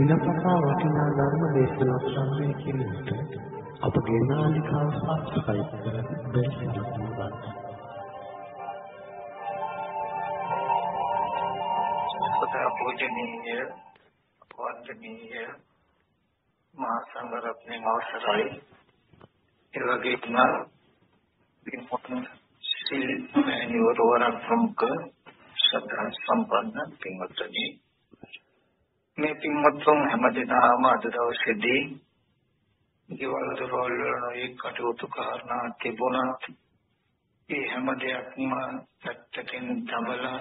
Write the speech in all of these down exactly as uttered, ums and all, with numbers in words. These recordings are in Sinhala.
දිනපතා වටිනා ධර්ම දේශනා ශ්‍රවණය කිරීමට අපගේ නාලිකාව සබ්ස්ක්‍රයිබ් කර බෙල් එකම ඔබා සදා පූජනීය වන්දනීය මහා සංඝරත්නයේ අවසරයි ඒ වගේම පින්පොතන සිල් මෑණිවරවරක් ප්‍රමුඛ ශ්‍රද්ධා සම්පන්න පින්වත්නි මේ පින්වත්තුන් හැමදෙනාම අද දවසේදී ජීවල් දරවල නොයේ කටයුතු කාරණා තිබුණා ඒ හැම දෙයක්ම පැත්තකින් දමලා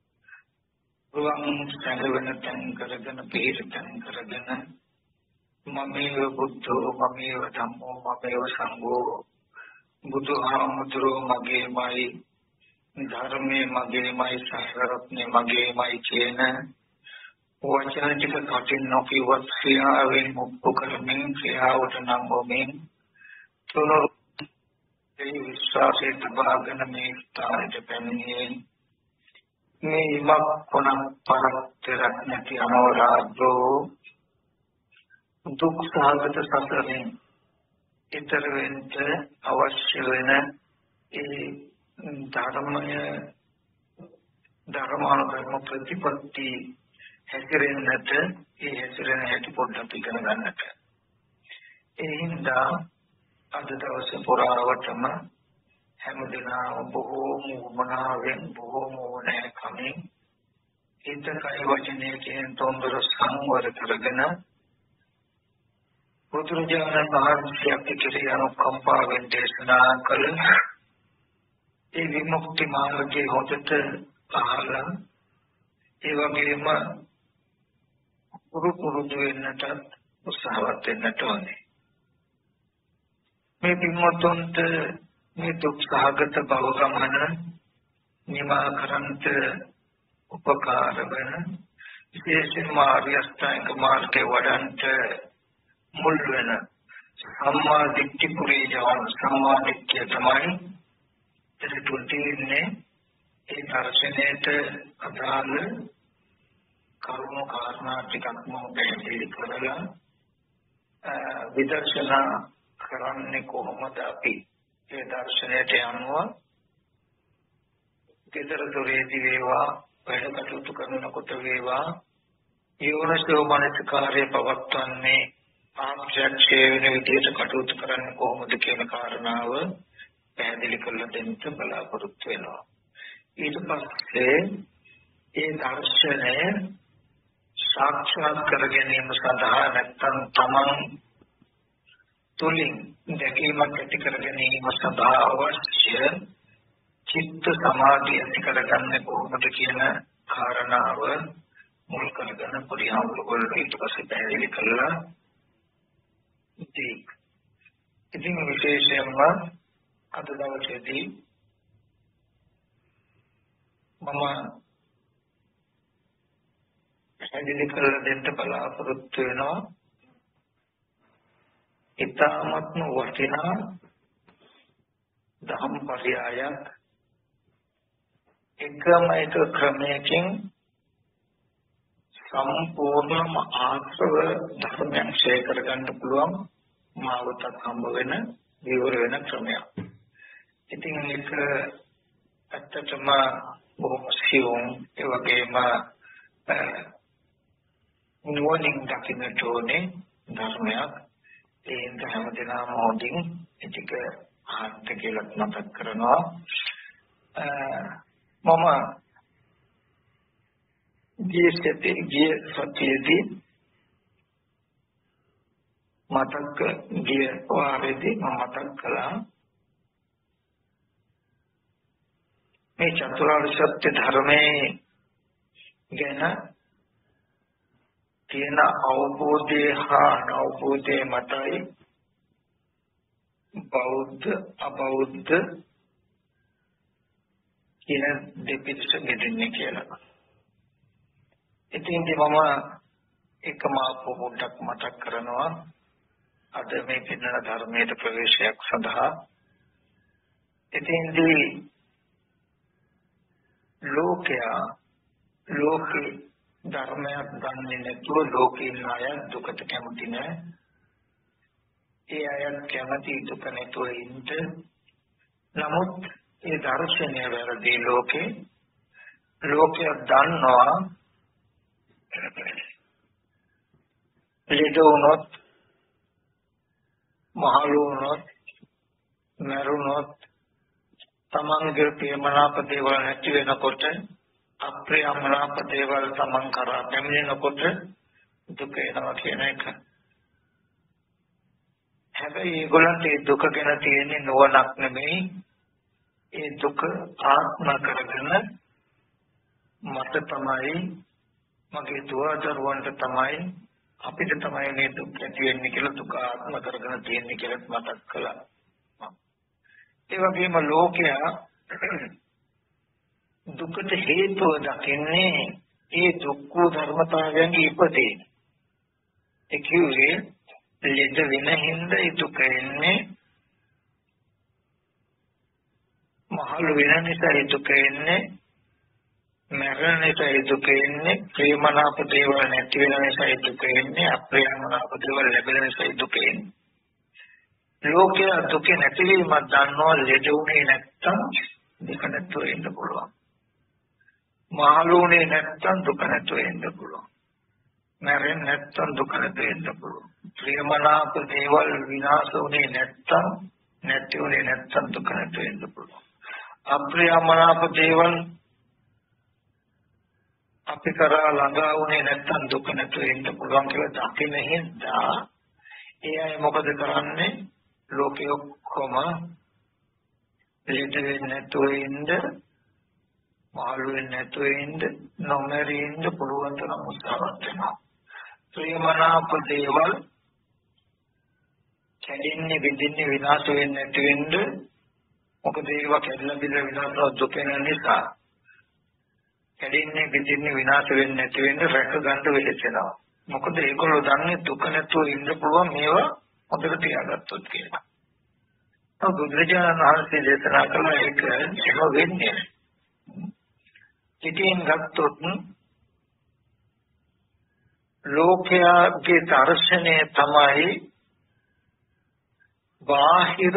රුවන් සංගවන තන් කරගෙන පිළිතන් කරගෙන මමේව බුද්ධෝ මමේව ධම්මෝ මමේව සංඝෝ බුදුහාමුදුරෝ මගේමයි ධර්මයේ මගේමයි සාරරත්නේ මගේමයි කියන වචන ටික කටින් නොකියවත් ක්‍රියාවෙන් මුක්ත කරමින් ක්‍රියාවට නම් වමින් තුනෝ ඒ විශ්වාසයේ තබාගෙන මේ ස්ථානයට පැමිණියේ මේ ඉමක් කොනම් පරතරක් නැති අනවරාජෝ දුක් සහගත සසරෙන් ඊතර වෙන්න අවශ්‍ය වෙන ඒ ධර්මය ධර්මානුධර්ම ප්‍රතිපත්ති හැසිරෙන්නට ඒ හැසිරෙන හැටි පොඩ්ඩක් ඉගෙන ගන්නට ඒ හින්දා අද දවසේ පුරාවටම හැමදෙනාම බොහෝ මුමනාවෙන් බොහෝ මොනේ කමින් හිතකයි වචනේ කියන තොන්දර සංවර කරගෙන පුදුරජානන් වහන්සේ අපිට අනුකම්පාවෙන් දේශනා කළ ඒ විමුක්ති මාර්ගයේ හොතට අහලා ඒ වගේම පුරුදු වෙන්නට උත්සාහවත් වෙන්නට ඕනේ මේ පින්වත්තුන්ට මේ දුක් සහගත බව ගමන නිමා කරන්ට උපකාර වෙන විශේෂයෙන්ම ආර්ය අෂ්ටාංග මාර්ගයේ වඩන්ට මුල් වෙන සම්මා දිට්ඨි පුරේ ජවන් සම්මා දිට්ඨිය තමයි එතකොටින්නේ ඒ දර්ශනයේට අදාළ කරුණු කාරණා ටිකක් මම පැහැදිලි කරලා විදර්ශනා කරන්නේ කොහොමද අපි ඒ දර්ශනයට යනවා ඊතර දොරේදී වේවා වැඩ කටයුතු කරනකොට වේවා යෝනිසෝ මනසිකාර්ය පවත්වන්නේ ආක්ෂේපයේ වෙන විදිහට කටයුතු කරන්නේ කොහොමද කියන කාරණාව පැහැදිලි කරලා දෙන්න බලාපොරොත්තු වෙනවා ඊට පස්සේ ඒ දර්ශනය සාක්ෂාත් කර ගැනීම සඳහා නැත්නම් තමන් තුලින් දැකීමක් ඇති කර ගැනීම සඳහා අවශ්‍ය චිත්ත සමාධිය ඇති කරගන්නේ කොහොමද කියන කාරණාව මුල් කරගෙන පරිහාමුදුරුවෝ ඊට පස්සේ පැහැදිලි කළා ඉතින් ඉතින් විශේෂයෙන්ම අද දවසේදී මම පැහැදිලි කරලා දෙන්න බලාපොරොත්තු වෙනවා ඊ타ත්ම වටිනා ධම්ම පරයයක් එකම එක ක්‍රමයකින් සම්පූර්ණම ආශ්‍රව ධර්මයන් ශේ කරගන්න පුළුවන් මාවතක් හම්බ වෙන විවර වෙන ක්‍රමයක්. ඉතින් මේක ඇත්තටම බොහොම සියුම් ඒ වගේම නුවණින් දකින්නට ඕනේ ධර්මයක්. ඒ හැම දිනම හොඳින් ටික ආත්ත කියලා මතක් කරනවා. මම ගියසෙතේ ගිය සතියේදී මතක් ගිය වාරයේදී මම මතක් කළා මේ චතුරාර්ය සත්‍ය ධර්මයේ ගැන තියෙන අවබෝධය හා අනවබෝධය මතයි බෞද්ධ අබෞද්ධ කියන දෙපිරිස බෙදෙන්නේ කියලා. ඉතින් මම එකම පොඩ්ඩක් මතක් කරනවා අද මේ පින්නන ධර්මයේ ප්‍රවේශයක් සඳහා. ඉතින්දී ලෝකයා ලෝකේ ධර්මයක් දන්නේ නැතුව ලෝකේ ඉන්න අය දුකට කැමති නැහැ. ඒ අය කැමති දුක නැතුව ඉන්න. නමුත් ඒ දර්ශනය වැරදි ලෝකේ ලෝකය දන්නවා ලෙඩ වුණොත් මහලු වුණොත් මරුණොත් තමන්ගේ ප්‍රියමනාප දේවල් නැති වෙනකොට අප්‍රියමනාප දේවල් තමන් කරා පැමිණෙනකොට දුක එනවා කියන එක. හැබැයි ඒගොල්ලන්ට ඒ දුක ගැන තියෙන්නේ නොවනක් නෙමෙයි. ඒ දුක ආත්ම කරගෙන මට තමයි මගේ දුවදරුවන්ට තමයි අපිට තමයි මේ දුක් ඇති වෙන්නේ කියලා දුක ආත්ම කරගෙන තියෙන්නේ කියලා මතක් කළා. ඒ වගේම ලෝකයා දුකට හේතුව දකින්නේ ඒ දුක්ඛ ධර්මතාවයන්ගේ ඉපදේ. ඒ කියන්නේ ලෙඩ වෙන හින්දා ඒ දුක එන්නේ, මහලු වෙන නිසා ඒ දුක එන්නේ, මරණ නිසා ඒ දුක එන්නේ, ප්‍රේමනාප දේවල් නැති වෙන නිසා ඒ දුක එන්නේ, අප්‍රියමනාප දේවල් ලැබෙන නිසා ඒ දුක එන්නේ. ලෝකයේ දුක නැතිවීමක් දන්නවා ලෙඩ උනේ නැත්තම් දුක නැතුව ඉන්න පුළුවන්. මහලු උනේ නැත්තම් දුක නැතුව ඉන්න පුළුවන්. මරණ නැත්තම් දුක නැතුව ඉන්න පුළුවන්. ප්‍රේමනාප දේවල් විනාශ උනේ නැත්තම් නැති උනේ නැත්තම් දුක නැතුව ඉන්න පුළුවන්. අප්‍රියමනාප දේවල් අපි කරා ළඟා වුණේ නැත්තම් දුක නැතුව ඉන්න පුළුවන් කියලා දකින්න හින්දා ඒ අය මොකද කරන්නේ? ලෝකෙ ඔක්කොම ලෙඩ වෙන්නේ නැතුව ඉන්න, මහලු වෙන්නේ නැතුව ඉන්න, නොමරී ඉන්න පුළුවන් තරම් උත්සාහවත් වෙනවා. ප්‍රේමනාප දේවල් කැඩෙන්නේ, බිඳින්නේ, විනාශ වෙන්නේ නැති වෙන්න, මොකද ඒවා කැඩලා බිඳලා විනාශ දුක වෙන නිසා කැඩෙන්නේ, බිඳින්නේ, විනාශ වෙන්නේ නැති වෙන්න රැක ගන්න වෙලෙනවා. මොකද ඒගොල්ලෝ දන්නේ දුක නැතුව ඉන්න පුළුවන් මේවා හොඳට තියාගත්තොත් කියලා. ඔව් බුදුරජාණන් වහන්සේ දේශනා කළ එක ඒක වෙන්නේ. ඉතින් ගත්තොත් ලෝකයේ දර්ශනය තමයි බාහිර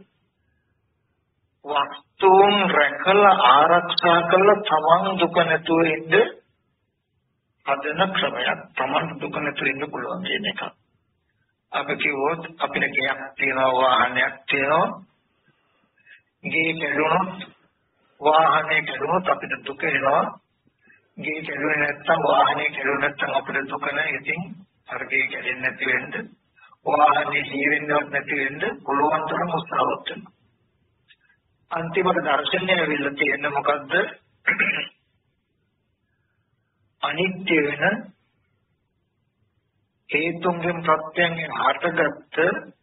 වස්තුන් රැකලා ආරක්ෂා කරලා තමන් දුක නැතුව ඉන්න හදන ක්‍රමයක්. තමන් දුක නැතුව ඉන්න පුළුවන් කියන එක. අපි කිව්වොත් අපිට ගයක් තියෙනවා, වාහනයක් තියෙනවා. ගේ කැඩුණොත්, වාහනේ කැඩුණොත් අපිට දුක එනවා. ගේ කැඩුනේ නැත්තම්, වාහනේ කැඩුනේ නැත්තම් අපිට දුක නැහැ. ඉතින් අර ගේ කැඩෙන්නේ නැති වෙන්න, වාහනේ ජීවෙන්නවත් නැති වෙන්න පුළුවන් තරම් උත්සාහවත් වෙනවා. අන්තිමට දර්ශනය වෙලා තියෙන්නේ මොකද්ද? අනිත්‍ය වෙන හේතුන්ගෙන් ප්‍රත්‍යයෙන් හටගත්ත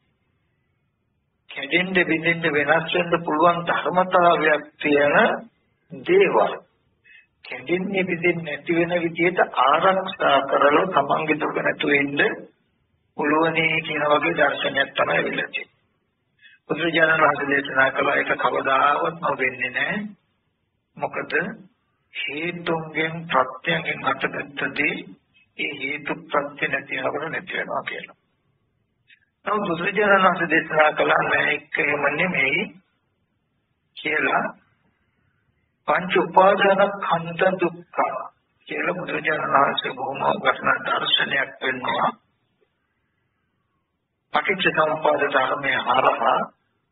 කැඩෙන්න බිඳෙන්න වෙනස් වෙන්න පුළුවන් ධර්මතාවයක් තියෙන දේවල් කැඩෙන්නේ බිඳෙන්නේ නැති වෙන විදිහට ආරක්ෂා කරලා තමන්ගේ දුක නැතුව ඉන්න පුළුවනේ කියන වගේ දර්ශනයක් තමයි වෙලා තියෙන්නේ. බුදුරජාණන් වහන්සේ දේශනා කළ එක කවදාවත් නොවෙන්නේ නැහැ. මොකද හේතුන්ගෙන් ප්‍රත්‍යයෙන් හටගත්තදී ඒ හේතු ප්‍රත්‍ය නැති වෙනකොට නැති වෙනවා කියලා. නමුත් බුදුරජාණන් වහන්සේ දේශනා කළා නෑ එක එහෙම නෙමෙයි කියලා පංච උපාදාන කන්ද දුක්ඛ කියලා බුදුරජාණන් වහන්සේ බොහොම වටිනා දර්ශනයක් වෙනවා. පටිච්ච සමුප්පාද ධර්මයේ හරහා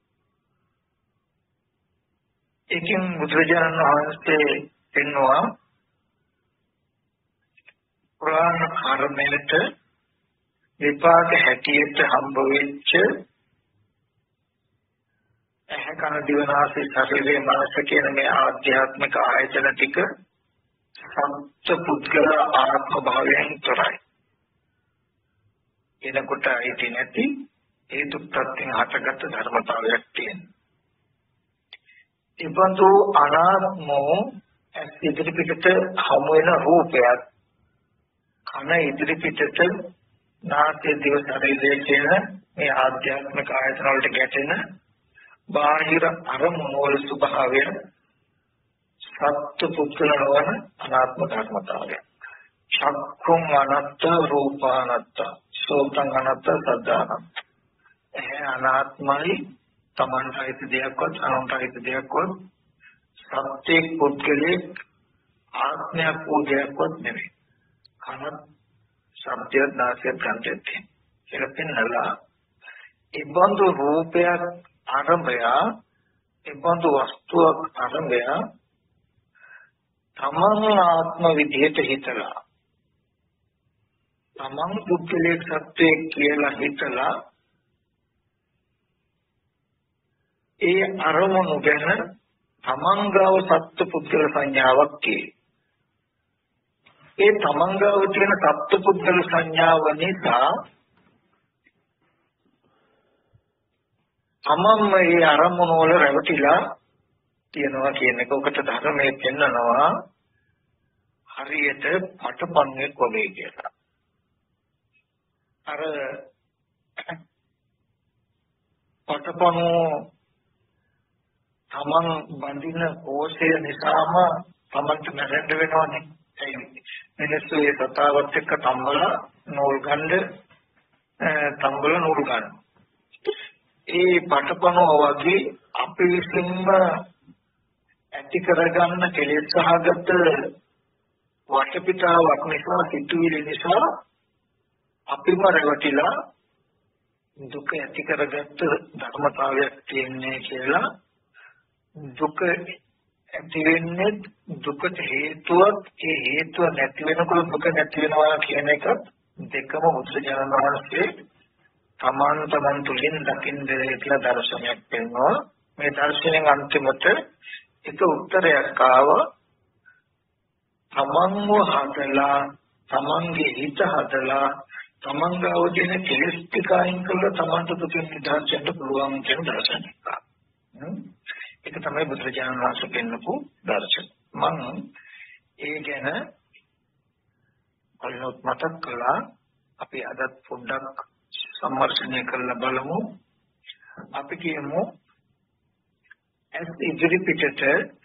එකෙන් බුදුරජාණන් වහන්සේ පෙන්වුවා පුරාණ කර්මයට විපාක හැටියට හම්බ වෙච්ච ඇහැ කන දිව නාසය ශරීරයේ මනස කියන මේ ආධ්‍යාත්මික ආයතන ටික සත්‍ය පුද්ගල ආත්ම භාවයෙන් තොරයි. එනකොට ඇති නැති හේතු ප්‍රත්‍යයෙන් හටගත් ධර්මතාවයක් තියෙනවා. ඉබඳු අනාත්මෝ ඉදිරි පිටට හමු වෙන රූපයක්, කන ඉදිරි පිටට නාසය දිව ශරීරය කියන මේ ආධ්‍යාත්මික ආයතන වලට ගැටෙන බාහිර අරමුණු වල ස්වභාවය සත්‍ය පුද්ගල නොවන අනාත්ම ධර්මතාවය. චක්ඛුං අනත්ත රූපානත්ත සෝතං අනත්ත සද්ධානත්ත ඒ අනාත්මයි තමන්ට හිත දෙයක්වත් අනුන්ට හිත දෙයක්වත් සත්‍ය පුද්ගලෙක් ආත්මයක් පූජයක්වත් නෙවෙයි කන සත්‍ය දාසය ගන්නෙත් කියලා පෙන්නලා ඒ බඳු රූපයක් ආරම්භය ඒ බඳු වස්තුවක් ආරම්භය තමන් ආත්ම විදියට හිතලා තමන් පුද්ගලයෙක් සත්‍යයක් කියලා හිතලා ඒ අරමුණු ගැන තමන් ගාව සත්‍ය පුද්ගල සංඥාවක් කියේ. ඒ තමන් ගාව තියෙන සත්‍ය පුද්ගල සංඥාව නිසා තමන් මේ අරමුණු වල රැවටිලා තියනවා කියන එක ඔකට ධර්මයේ පෙන්නනවා හරියට පටපන්ුවෙක් වගේ කියලා. අර පටපණු තමන් බඳින කෝෂය නිසාම තමන්ට මැරෙන්න වෙනවනේ. ඒ මිනිස්සු ඒ සතාවත් එක්ක තම්බල නූල් ගන්න තම්බල නූල් ගන්න. ඒ පටපණුව වගේ අපි විසින්ම ඇති කරගන්න කෙලෙස් සහගත වටපිටාවක් නිසා සිතුවිලි නිසා අපිම රැවටිලා දුක ඇති කරගත්ත ධර්මතාවයක් තියෙන්නේ කියලා දුක ඇති වෙන්නේ දුකට හේතුවක් ඒ හේතුව නැති වෙනකොට දුක නැති වෙනවා කියන එක දෙකම බුදුසසුන වහන්සේ තමන් තමන් තුළින් දකින්න කියලා දර්ශනයක් පෙන්වනවා. මේ දර්ශනයෙන් අන්තිමට එක උත්තරයක් ආවා තමන්ව හදලා තමන්ගේ හිත හදලා තමන් ගාව තියෙන කෙලෙස් ටික අයින් කරලා තමන්ට දුකින් නිදහස් වෙන්න පුළුවන් කියන දර්ශනයක්. ඒක තමයි බුදුරජාණන් වහන්සේ පෙන්නපු දර්ශන. මම ඒ ගැන කලිනුත් මතක් කළා. අපි අදත් පොඩ්ඩක් සම්මර්ෂණය කරලා බලමු. අපි කියමු ඇස් ඉදිරි පිටට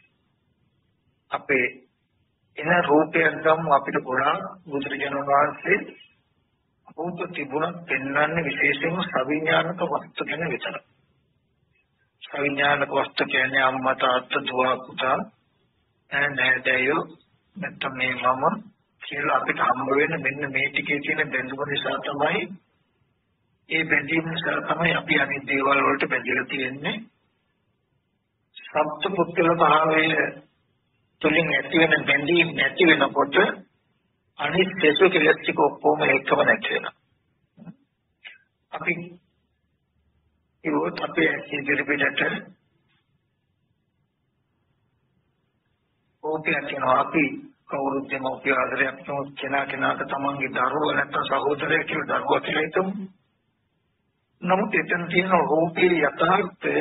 අපේ එන රූපයක් ගමු. අපිට ගොඩාක් බුදුරජාණන් වහන්සේ රූප තිබුණත් පෙන්වන්නේ විශේෂයෙන්ම සවිඥානික වස්තු ගැන විතරයි. සවිඥානික වස්තු කියන්නේ අම්මා තාත්තා දුව පුතා නෑදෑයෝ නැත්නම් මේ මම කියලා අපිට හම්බ වෙන මෙන්න මේ ටිකේ තියෙන බැඳුම නිසා තමයි ඒ බැඳීම නිසා තමයි අපි අනිත් දේවල් වලට බැඳලා තියෙන්නේ. සත්‍ය පුද්ගල භාවයේ තුලින් ඇති වෙන බැඳීම් නැති වෙනකොට අනිත් සේසු කෙලෙස් ටික ඔක්කොම එකම නැති වෙනවා. අපි ඒවත් අපේ ඉදිරි පිටට ඕකේ කියනවා අපි කවුරුත් දෙමව්පිය ආදරයක් තුමුත් කෙනා කෙනාට තමන්ගේ දරුවා නැත්නම් සහෝදරයෙක් කියලා දරුවා කියලා හිතමු. නමුත් එතන තියෙන රූපේ යථාර්ථය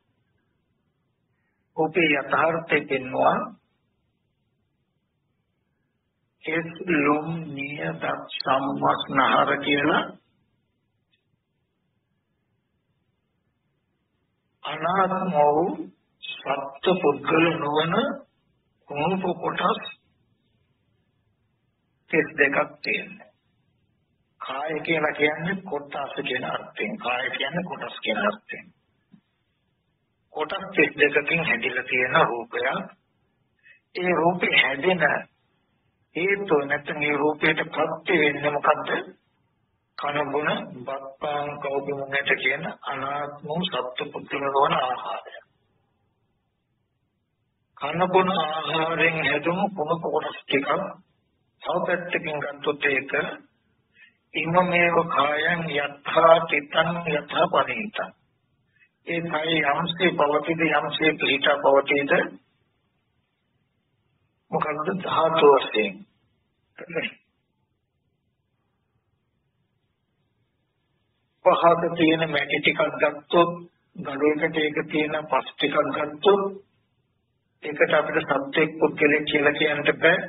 රූපේ යථාර්ථය කියනවා කෙස් ලොම් නියත සම්මස්නහර කියලා අනාත්ම වූ සත්‍ය පුද්ගල නොවන කුණුප කොටස් කෙස් දෙකක් තියෙනවා. කාය කියලා කියන්නේ කොටස් කියන අර්ථයෙන්. කාය කියන්නේ කොටස් කියන අර්ථයෙන්. කොටස් කෙස් දෙකකින් හැදිලා තියෙන රූපය. ඒ රූපේ හැදෙන හේතු නැත්නම් ඒ රූපයට ප්‍රත්‍ය වෙන්නේ මොකද්ද? කනබුන බත්පාන් කවුබුනට කියන අනාත්ම සත්‍ය පුද්ගල නොවන ආහාරය. කනබුන ආහාරයෙන් හැදුණු කුණප කොටස් ටිකක් තව පැත්තකින් ගත්තොත් ඒක ඉමමේව කායං යත්තා තිතං යත්තා පරිිතං. ඒ කය යම්සේ පවතිද යම්සේ පිහිටා පවතිද මොකක්ද ධාතු වශයෙන් පහත තියෙන මැටි ටිකක් ගත්තොත් ගඩොලකට ඒක තියෙන පස් ටිකක් ගත්තොත් ඒකට අපිට සත්‍යයක් පුද්ගලෙක් කියලා කියන්න බෑ.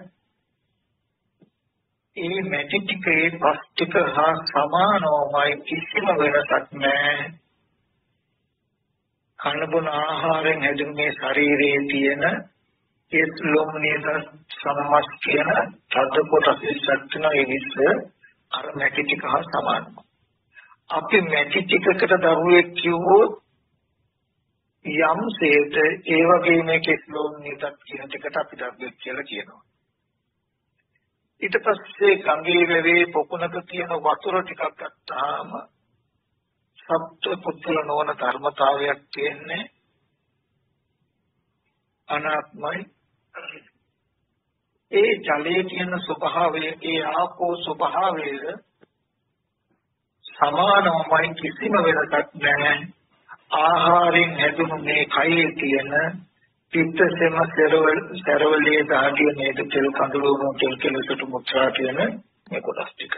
ඒ මැටි ටිකේ පස් ටික හා සමානවමයි කිසිම වෙනසක් නැහැ. කන බොන ආහාරයෙන් හැදුණු මේ ශරීරයේ තියෙන ඒ ලොම් නේද සමස් කියන තද කොටස් ඉස්සත්න ඒ විස්ස අර මැටි ටික හා සමානයි. අපි මැටි ටිකකට දරුවෙක් කිව්වොත් යම්සේට ඒ වගේ මේකේ ලොම් නේද කියන ටිකට අපි දරුවෙක් කියලා කියනවා. ඊට පස්සේ ගංගේ වැවේ පොකුණක තියෙන වතුර ටිකක් ගත්තාම සත්‍ය පුත්‍ර නොවන ධර්මතාවයක් තියෙන්නේ අනාත්මයි. ඒ ජලයේ තියෙන ස්වභාවය ඒ ආපෝ ස්වභාවය සමානමයි කිසිම වෙනසක් නැහැ. ආහාරයෙන් හැදුණු මේ කයේ තියෙන පිත්තසෙම සරවල සරවලේ ධාතිය නේද තෙල් කඳුළු වුණු තෙල් කෙලසට මුත්‍රා කියන මේ කොටස් ටික.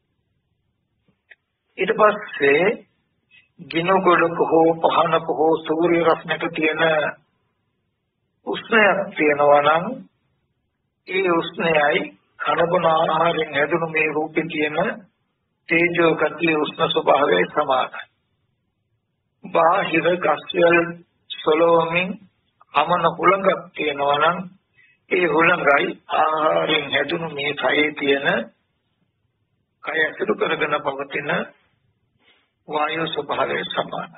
ඊට පස්සේ ගිනගොඩක හෝ පහනක හෝ සූර්ය රශ්මියක තියෙන උෂ්ණයක් තියෙනවා නම් ඒ උෂ්ණයයි කනබන ආහාරයෙන් හැදුණු මේ රූපේ තියෙන තේජෝ ගතිය උෂ්ණ ස්වභාවය සමානයි. බාහිර ගස්වල සොලොමින් අමන හුලඟක් තියෙනවා නම් ඒ හුලඟයි ආහාරයෙන් හැදුණු මේ කයේ තියෙන කය ඇසුරු කරගෙන පවතින වායු ස්වභාවය සමානයි.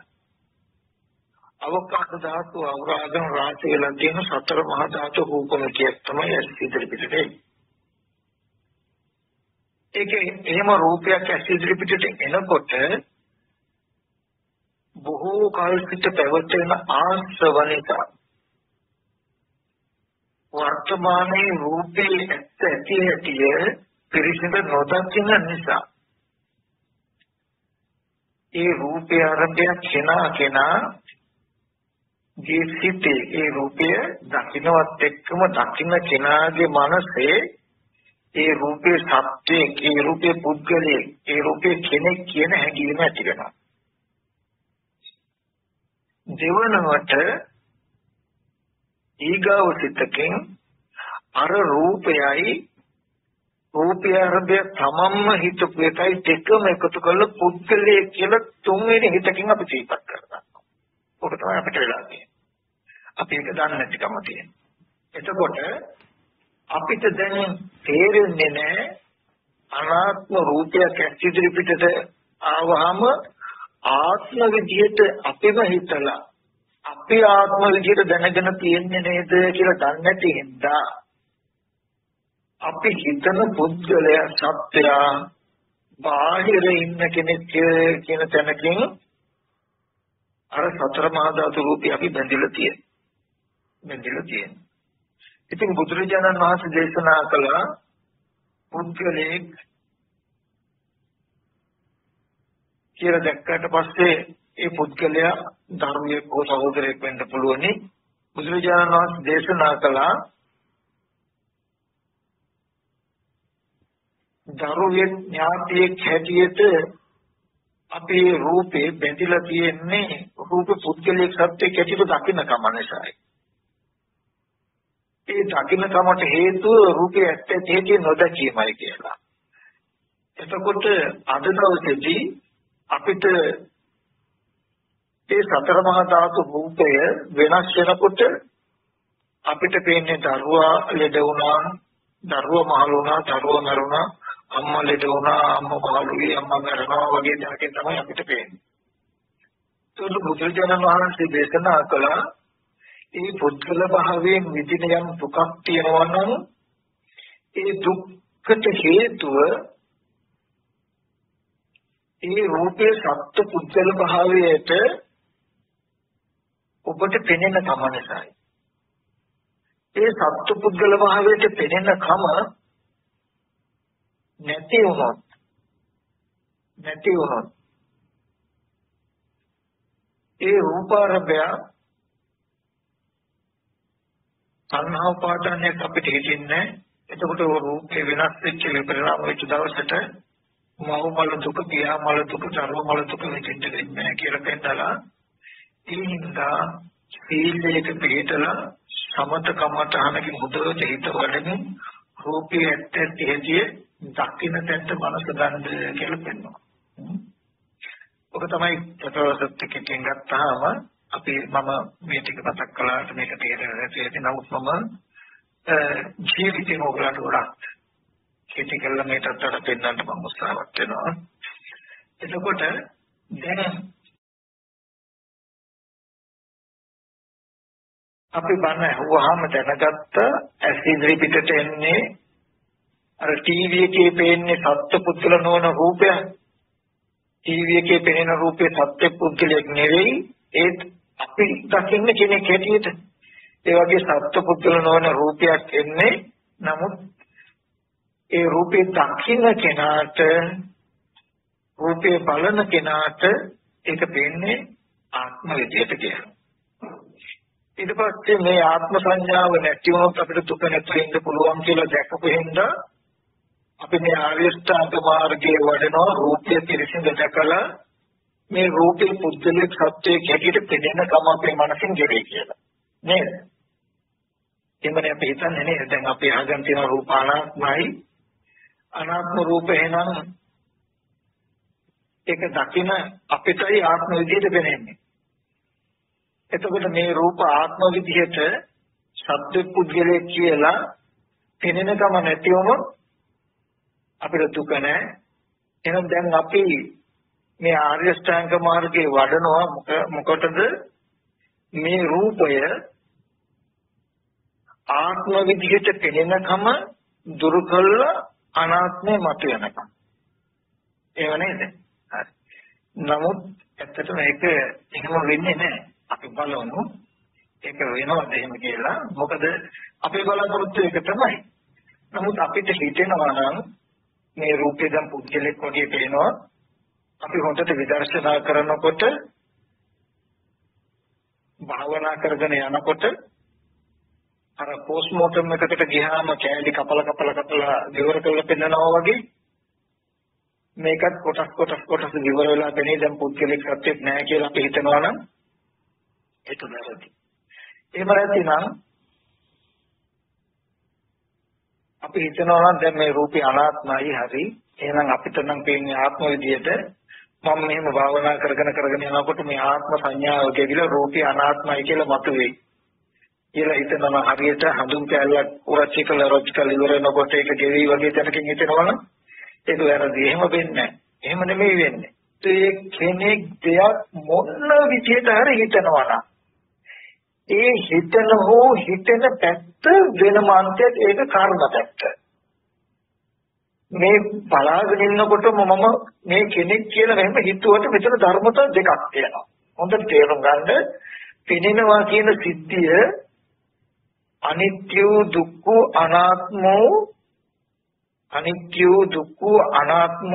අවකාශ ධාතු අවරාගන රාශි වෙලා තියෙන සතර මහා ධාතු රූපමිතියක් තමයි ඇස් ඉදිරි පිටේ. ඒකේ එහෙම රූපයක් ඇස් ඉදිරි පිටට එනකොට බොහෝ කාල සිට පැවතෙන ආශ්‍රවණිතා වර්තමානයේ රූපේ ඇත්ත ඇති ඇතිය පිරිසිදු නොදකින නිසා ඒ රූපය ආරම්භය කෙනා කෙනා ජීවිතේ ඒ රූපය දකින්නවත් එක්කම දකින්න කෙනාගේ මනසේ ඒ රූපේ සත්‍යයේ ඒ රූපේ පුද්ගලයේ ඒ රූපේ කෙනෙක් කියන හැඟීම ඇති වෙනවා. දෙවනවට ඊගාව සිතකින් අර රූපයයි රූපය ආරම්භය තමම්ම හිතපු එකයි දෙකම එකතු කරලා පුද්ගලයේ කියලා තුන්වෙනි හිතකින් අපි සිහිපත් කරනවා. ඔක තමයි අපිට වෙලා තියෙන්නේ. අපි ඒක දන්නේ නැතිකම තියෙනවා. එතකොට අපිට දැන් තේරෙන්නේ නැහැ අනාත්ම රූපයක් ඇස්තිරි පිටට ආවහම ආත්ම විදියට අපිම හිතලා අපි ආත්ම විදියට දැනගෙන තියෙන්නේ නේද කියලා දන්නේ නැති හින්දා අපි හිතන පුද්ගලයා සත්‍යය බාහිර ඉන්න කෙනෙක් කියන තැනකින් අර සතර මහා ධාතු රූපي අපි බැඳිලා තියෙනවා. බැඳිලා තියෙනවා. ඉතින් බුදුරජාණන් වහන්සේ දේශනා කළ පුද්ගලෙක් කියලා දැක්කට පස්සේ ඒ පුද්ගලයා ධර්මයේ හෝ සහෝදරයෙක් වෙන්න පුළුවනි. බුදුරජාණන් වහන්සේ දේශනා කළා දරුවෙක් ඥාතියෙක් හැටියට අපේ රූපේ බැඳිලා තියෙන්නේ රූප පුද්ගලයෙක් සත්‍යයක් හැටියට දකින්න කම නිසායි. ඒ දකින්න කමට හේතුව රූපේ ඇත්ත ඇති නොදැකීමයි කියලා. එතකොට අද දවසේදී අපිට ඒ සතර මහා ධාතු රූපය වෙනස් වෙනකොට අපිට පේන්නේ දරුවා ලෙඩ වුණා, දරුවා මහලු වුණා, දරුවා මරුණා, අම්මා ලෙඩ වුණා, අම්මා මහලුයි, අම්මා මරනවා වගේ දෙයක් තමයි අපිට පේන්නේ. ඒක බුදුරජාණන් වහන්සේ දේශනා කළා ඒ පුද්ගල භාවයෙන් විඳින යම් දුකක් තියෙනවා නම් ඒ දුක්කට හේතුව ඒ රූපේ සත්‍ය පුද්ගල භාවයට ඔබට පෙනෙන කම නිසායි. ඒ සත්‍ය පුද්ගල භාවයට පෙනෙන කම නැති වුණොත් නැති වුණොත් ඒ රූපාරම්භය සංහව පාඩන්නේත් අපිට හිතින්නේ. එතකොට රූපේ වෙනස් වෙච්ච විපරිණාම වෙච්ච දවසට මව මල දුක, පියා මල දුක, දරුව මල දුක වෙන්න දෙන්නේ කියලා පෙන්නලා ඒ හින්දා සීලයක පිළිතලා සමත කමතහනකින් හොදට හිත වඩමින් රූපේ ඇත්ත ඇති දකින්න තැනට මනස ගන්න කියලා පෙන්වනවා. ඔක තමයි තත්වසත්‍යකෙන් ගත්තාම අපි මම මේ ටික මතක් කළාට මේක තේරෙන්නේ නැති ඇති. නමුත් මම ජීවිතේ මොකලට ගොඩක් කීටි කළා මේකට අතට පෙන්නන්න මම උත්සාහවත් වෙනවා. එතකොට දැන් අපි බණ අහුවාම දැනගත්ත ඇස් ඉදිරි පිටට එන්නේ අර ටීවී එකේ පේන්නේ සත්ත්ව පුද්ගල නොවන රූපය. ටීවී එකේ පෙනෙන රූපේ සත්ත්ව පුද්ගලයක් නෙවෙයි, ඒත් අපි දකින්න කෙනෙක් හැටියට. ඒ වගේ සත්ත්ව පුද්ගල නොවන රූපයක් එන්නේ. නමුත් ඒ රූපේ දකින්න කෙනාට, රූපේ බලන කෙනාට ඒක පේන්නේ ආත්ම විදියට කියලා. ඊට පස්සේ මේ ආත්ම සංඥාව නැති වුණොත් අපිට දුක නැති වෙන්න පුළුවන් කියලා දැකපු හින්දා අපි මේ ආර්ය ශ්‍රාන්ත මාර්ගයේ වඩනවා රූපය පිරිසිදු දැකලා මේ රූපේ පුද්ගලික සත්‍යයේ කැටියට පෙනෙන කම අපේ මනසින් ගෙවේ කියලා. නේද? එමනේ අපි හිතන්නේ නේද? දැන් අපි අහගෙන තියෙන රූප අනාත්මයි. අනාත්ම රූප එහෙනම් ඒක දකින අපිටයි ආත්ම විදියට පෙනෙන්නේ. එතකොට මේ රූප ආත්ම විදියට සත්‍ය පුද්ගලයේ කියලා පෙනෙනකම නැති වුණොත් අපිට දුක නැහැ. එහෙනම් දැන් අපි මේ ආර්ය ශ්‍රාංග මාර්ගයේ වඩනවා මොකටද? මේ රූපය ආත්ම විදියට පෙනෙනකම දුරු කළා අනාත්මය මතුවෙනකම්. ඒව නේද? හරි. නමුත් ඇත්තටම ඒක එහෙම වෙන්නේ නැහැ. අපි බලමු ඒක වෙනවද එහෙම කියලා. මොකද අපේ බලාපොරොත්තු එක තමයි. නමුත් අපිට හිතෙනවා නම් මේ රූපේ දැන් පුද්ගලෙක් වගේ පේනවා. අපි හොඳට විදර්ශනා කරනකොට භාවනා කරගෙන යනකොට අර පෝස්ට්මෝටම් එකකට ගියාම කෑලි කපල කපල කපලා විවර කරලා පෙන්නනවා වගේ මේකත් කොටස් කොටස් කොටස් විවර වෙලා තනේ දැන් පුද්ගලෙක් සත්‍යෙත් නැහැ කියලා අපි හිතනවා නම් ඒක වැරදි. එහෙම නැතිනම් අපි හිතනවා නම් දැන් මේ රූපේ අනාත්මයි හරි. එහෙනම් අපිට නම් පේන්නේ ආත්ම විදියට මම මෙහෙම භාවනා කරගෙන කරගෙන යනකොට මේ ආත්ම සංඥාව ගෙවිලා රූපේ අනාත්මයි කියලා මතුවේ. කියලා හිතනවා හරියට හඳුන් කැලයක් උරච්චි කළ රොච් කළ ඉවර වෙනකොට ඒක ගෙවි වගේ තැනකින් හිතනවනම් ඒක වැරදි. එහෙම වෙන්නේ නැහැ. එහෙම නෙමෙයි වෙන්නේ. ඒ කෙනෙක් දෙයක් මොන විදියට හරි හිතනවා නම් ඒ හිතන හෝ හිතන පැත්ත වෙනම අන්තයක්. ඒක කර්ම පැත්ත. මේ බලාගෙන ඉන්නකොටම මම මේ කෙනෙක් කියලා මෙහෙම හිතුවට මෙතන ධර්මතා දෙකක් තියෙනවා. හොඳට තේරුම් ගන්න. පෙනෙනවා කියන සිද්ධිය අනිත්‍ය දුක්ඛ අනාත්ම අනිත්‍ය දුක්ඛ අනාත්ම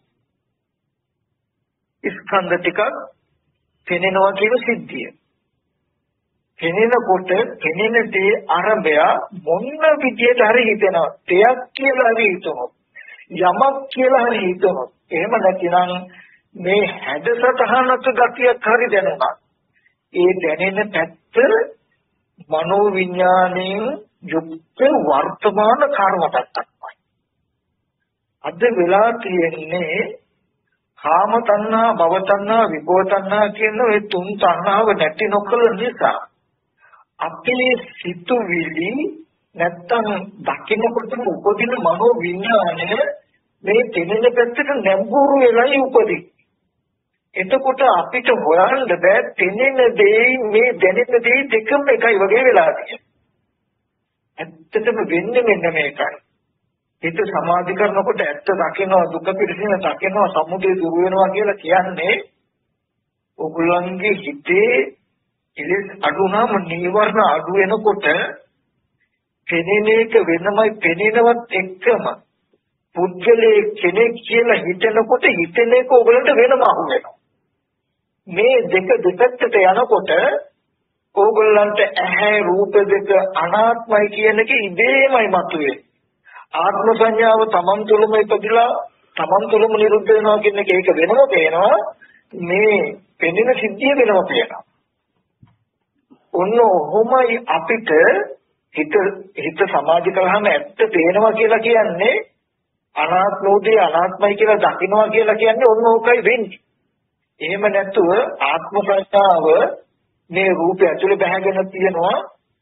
ස්කන්ධ ටිකක් පෙනෙනවා කියන සිද්ධිය. පෙනෙනකොට පෙනෙන දේ ආරම්භය මොන විදියට හරි හිතෙනවා. දෙයක් කියලා හරි හිතනවා. යමක් කියලා හරි හිතනවා. එහෙම නැතිනම් මේ හැඩසටහනක ගතියක් හරි දැනුණා. ඒ දැනෙන පැත්ත මනෝ විඥාණයෙන් යුක්ත වර්තමාන කර්ම පැත්තක්මයි. අද වෙලා තියෙන්නේ කාම තණ්හා, භව තණ්හා, විභව තණ්හා කියන මේ තුන් තණ්හාව නැති නොකළ නිසා අපේ සිතුවිලි නැත්තම් දකින්නකොටම උපදින මනෝ විඥාණය මේ දෙනෙන පැත්තට නැඹුරු වෙලයි උපදින්නේ. එතකොට අපිට හොයන්න බෑ තෙනෙන දේ මේ දැනෙන දේ දෙකම එකයි වගේ වෙලා තියෙන්නේ. ඇත්තටම වෙන්නේ මෙන්න මේකයි. හිත සමාධි කරනකොට ඇත්ත දකිනවා, දුක පිළිසින දකිනවා, සමුදය දුර වෙනවා කියලා කියන්නේ ඔගොල්ලන්ගේ හිතේ ඉලෙස් අඩු නම් නීවරණ අඩු වෙනකොට පෙනෙන එක වෙනමයි පෙනෙනවත් එක්කම පුද්ගලයේ කෙනෙක් කියලා හිතනකොට හිතන එක ඔයගලන්ට වෙනම අහු වෙනවා. මේ දෙක දෙපැත්තට යනකොට ඕගොල්ලන්ට ඇහැ රූප දෙක අනාත්මයි කියන එක ඉබේමයි මතුවේ. ආත්ම සංඥාව තමන් තුළම ඉපදිලා තමන් තුළම නිරුද්ධ වෙනවා කියන එක ඒක වෙනම පේනවා. මේ පෙනෙන සිද්ධිය වෙනම පේනවා. ඔන්න ඔහොමයි අපිට හිත හිත සමාධි කරාම ඇත්ත පේනවා කියලා කියන්නේ අනාත්මෝදී අනාත්මයි කියලා දකින්නවා කියලා කියන්නේ ඔන්න ඕකයි වෙන්නේ. එහෙම නැතුව ආත්ම සංඥාව මේ රූපය ඇතුලේ බැහැගෙන තියෙනවා.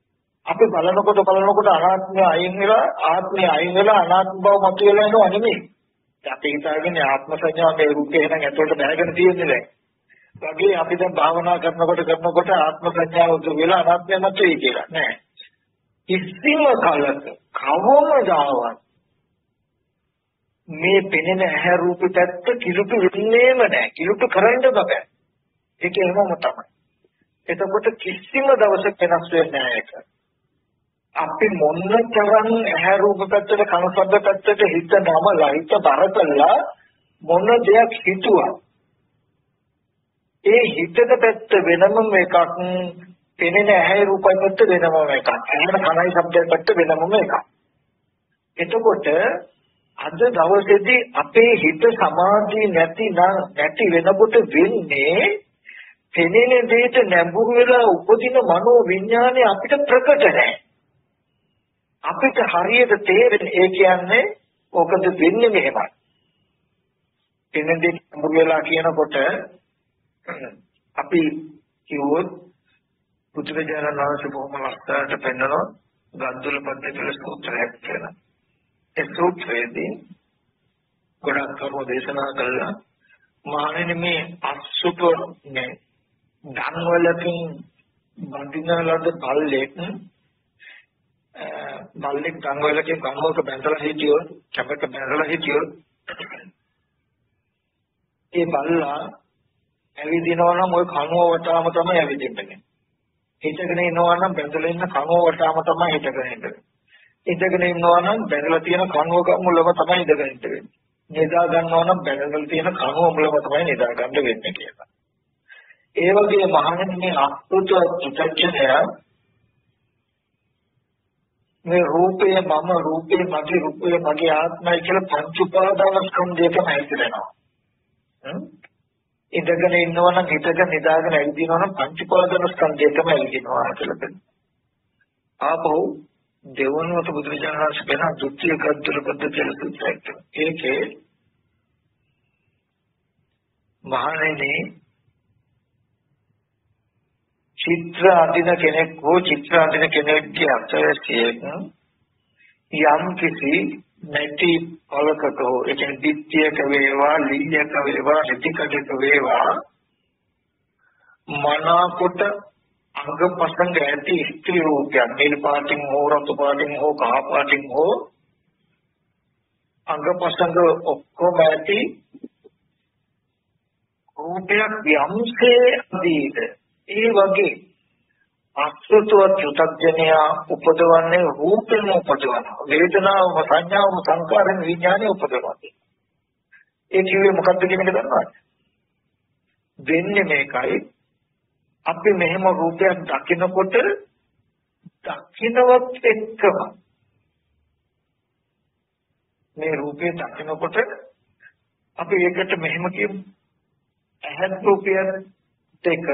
අපි බලනකොට බලනකොට අනාත්මය අයින් වෙලා ආත්මය අයින් වෙලා අනාත්ම බව මතුවලා එනවා නෙමෙයි. අපි හිතාගෙන ආත්ම සංඥාව මේ රූපේ නම් ඇතුළට බැහැගෙන තියෙන්නේ දැන්. වගේ අපි දැන් භාවනා කරනකොට කරනකොට ආත්ම සංඥාව උදු වෙලා අනාත්මය මතුවේ කියලා නෑ. කිසිම කලක කවමදාවත් මේ පෙනෙන ඇහැ රූප පැත්ත කිලුට වෙන්නේම නෑ. කිලුට කරන්න බෑ. ඒක එහෙමම තමයි. එතකොට කිසිම දවසක වෙනස් වෙන්නේ නෑ ඒක. අපි මොන්න තරම් ඇහැ රූප පැත්තට කන ශබ්ද පැත්තට හිත නමලා හිත බර කළා මොන දෙයක් හිතුවා ඒ හිතට පැත්ත වෙනම එකක් පෙනෙන ඇහැ රූපයි පැත්ත වෙනම එකක් ඇහෙන කනයි ශබ්දයි පැත්ත වෙනම එකක්. එතකොට අද දවසේදී අපේ හිත සමාධිය නැතිනම් නැති වෙනකොට වෙන්නේ පෙනෙන දෙයට නැඹුරු වෙලා උපදින මනෝ විඥානය අපිට ප්‍රකට නැහැ. අපිට හරියට තේරෙන්නේ ඒ කියන්නේ ඕකද වෙන්නේ මෙහෙමයි. පෙනෙන දෙයට නැඹුරු වෙලා කියනකොට අපි කිව්වොත් පුදුරජානන වහන්සේ බොහොම ලස්සනට පෙන්නනවා ගන්දුල පද්දේ සූත්‍රයක් කියලා. ඒ සූත්‍රයේදී ගොඩක් කරුණු දේශනා කළා. මහණෙනි මේ අසුප නේ ධම්වලකින් බඳින ලද බල්ලෙක් බල්ලෙක් ධම්වලකින් කම්මක බැඳලා හිටියොත් කැපක බැඳලා හිටියොත් ඒ බල්ලා ඇවිදිනවා නම් ওই කනුව වටාම තමයි ඇවිදින්නේ. හිටගෙන ඉන්නවා නම් බැඳලා ඉන්න කනුව වටාම තමයි හිටගෙන ඉන්නේ. ඉඳගෙන ඉන්නවා නම් බැඳලා තියෙන කනුව මුලම තමයි ඉඳගෙන ඉන්නේ. නිදා ගන්නවා නම් බැඳලා තියෙන කනුව මුලම තමයි නිදා ගන්න වෙන්නේ කියලා. ඒ වගේ මහණෙනි මේ අත්පුත චිත්තචනය මේ රූපේ මම රූපේ මගේ රූපේ මගේ ආත්මය කියලා පංච උපාදාන ස්කන්ධයටම හැසිරෙනවා. ඉඳගෙන ඉන්නවා නම් හිතක නිදාගෙන ඇවිදිනවා නම් පංච උපාදාන ස්කන්ධයටම ඇවිදිනවා කියලා කියනවා. ආපහු දෙවනුවට බුදුරජාණන් වහන්සේ වෙන ද්විතීය කද්දල පද්ධතිය සූත්‍රයක්. ඒකේ මහණෙනි චිත්‍ර අඳින කෙනෙක් හෝ චිත්‍ර අඳින කෙනෙක්ගේ අත්‍යවශ්‍යයෙන් යම් කිසි නැටි පළකක හෝ ඒ කියන්නේ දිට්ඨියක වේවා ලීයක වේවා හිතිකඩක වේවා මනාකොට අංගපසංග ඇති ස්ත්‍රී රූපයක් නිල් පාටින් හෝ රතු පාටින් හෝ කහ පාටින් හෝ අංගපසංග ඔක්කොම ඇති රූපයක් යම්සේ අදීද ඒ වගේ අසුතුවත් චුතඥයා උපදවන්නේ රූපෙම උපදවන වේදනාව සංඥාව සංකාරයෙන් විඥානය උපදවනවා. ඒ කිව්වේ මොකක්ද කියන එක දන්නවද? වෙන්නේ මේකයි අපි මෙහෙම රූපයක් දකිනකොට දකින්නවත් එක්කම මේ රූපේ දකිනකොට අපි ඒකට මෙහෙම කියමු ඇහත් රූපය දෙක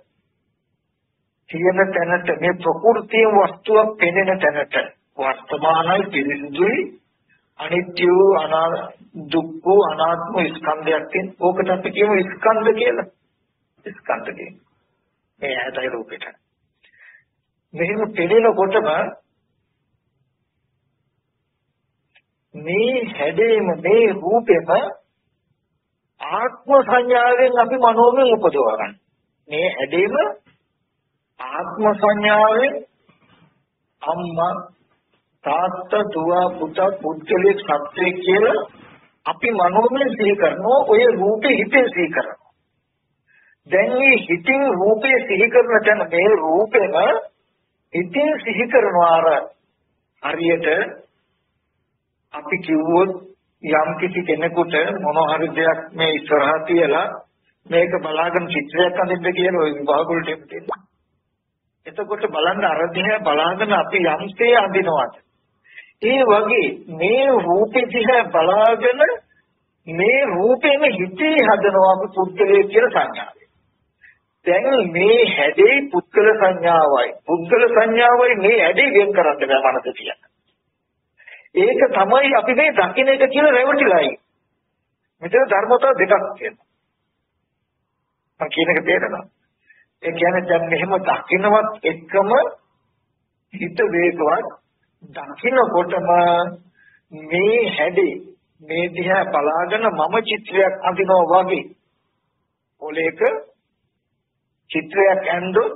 තියෙන තැනට මේ ප්‍රകൃතිය වස්තුවක් පෙනෙන තැනට වර්තමානයි පිරිසුදුයි අනිත්‍ය අනා දුක්ඛ අනාත්ම ස්කන්ධයක් තියෙන ඕකට අපි කියමු ස්කන්ධ කියලා. ස්කන්ධ කියන්නේ මේ ඇහැටයි රූපෙට මෙහෙම පෙනෙනකොටම මේ හැඩේම මේ රූපෙම ආත්ම සංඥාවෙන් අපි මනෝමය උපදවා ගන්න. මේ හැඩේම ආත්ම සංඥාවෙන් අම්මා තාත්තා දුව පුතා පුද්ගලයෙක් සත්‍යය කියලා අපි මනෝමය සිහි කරනවා. ඔය රූපේ හිතේ සිහි කරනවා. දැන් මේ හිතින් රූපේ සිහි කරන තැන මේ රූපෙම හිතින් සිහි කරනවා. අර හරියට අපි කිව්වොත් යම් කිසි කෙනෙකුට මොන හරි දෙයක් මේ ඉස්සරහා තියලා මේක බලාගෙන චිත්‍රයක් අඳින්න කියන ওই විභාගවලට එන්න. එතකොට බලන්න අර දිහා බලාගෙන අපි යම්සේ අඳිනවාද? ඒ වගේ මේ රූපේ දිහා බලාගෙන මේ රූපෙම හිතේ හදනවා අපි පුද්ගලයෙක් කියලා සංඥාව. දැන් මේ හැඩේ පුද්ගල සංඥාවයි. පුද්ගල සංඥාවයි මේ හැඩේ වෙන් කරන්න බෑ මනස කියන්නේ. ඒක තමයි අපි මේ දකින්න එක කියලා රැවටිලායි. මෙතන ධර්මතාව දෙකක් තියෙනවා. මම කියන එක තේරෙනවද? ඒ කියන්නේ දැන් මෙහෙම දකින්නවත් එක්කම හිත වේගවත් දකින්නකොටම මේ හැඩේ මේ දිහා බලාගෙන මම චිත්‍රයක් අඳිනවා වගේ ඔලේක චිත්‍රයක් ඇඳුම්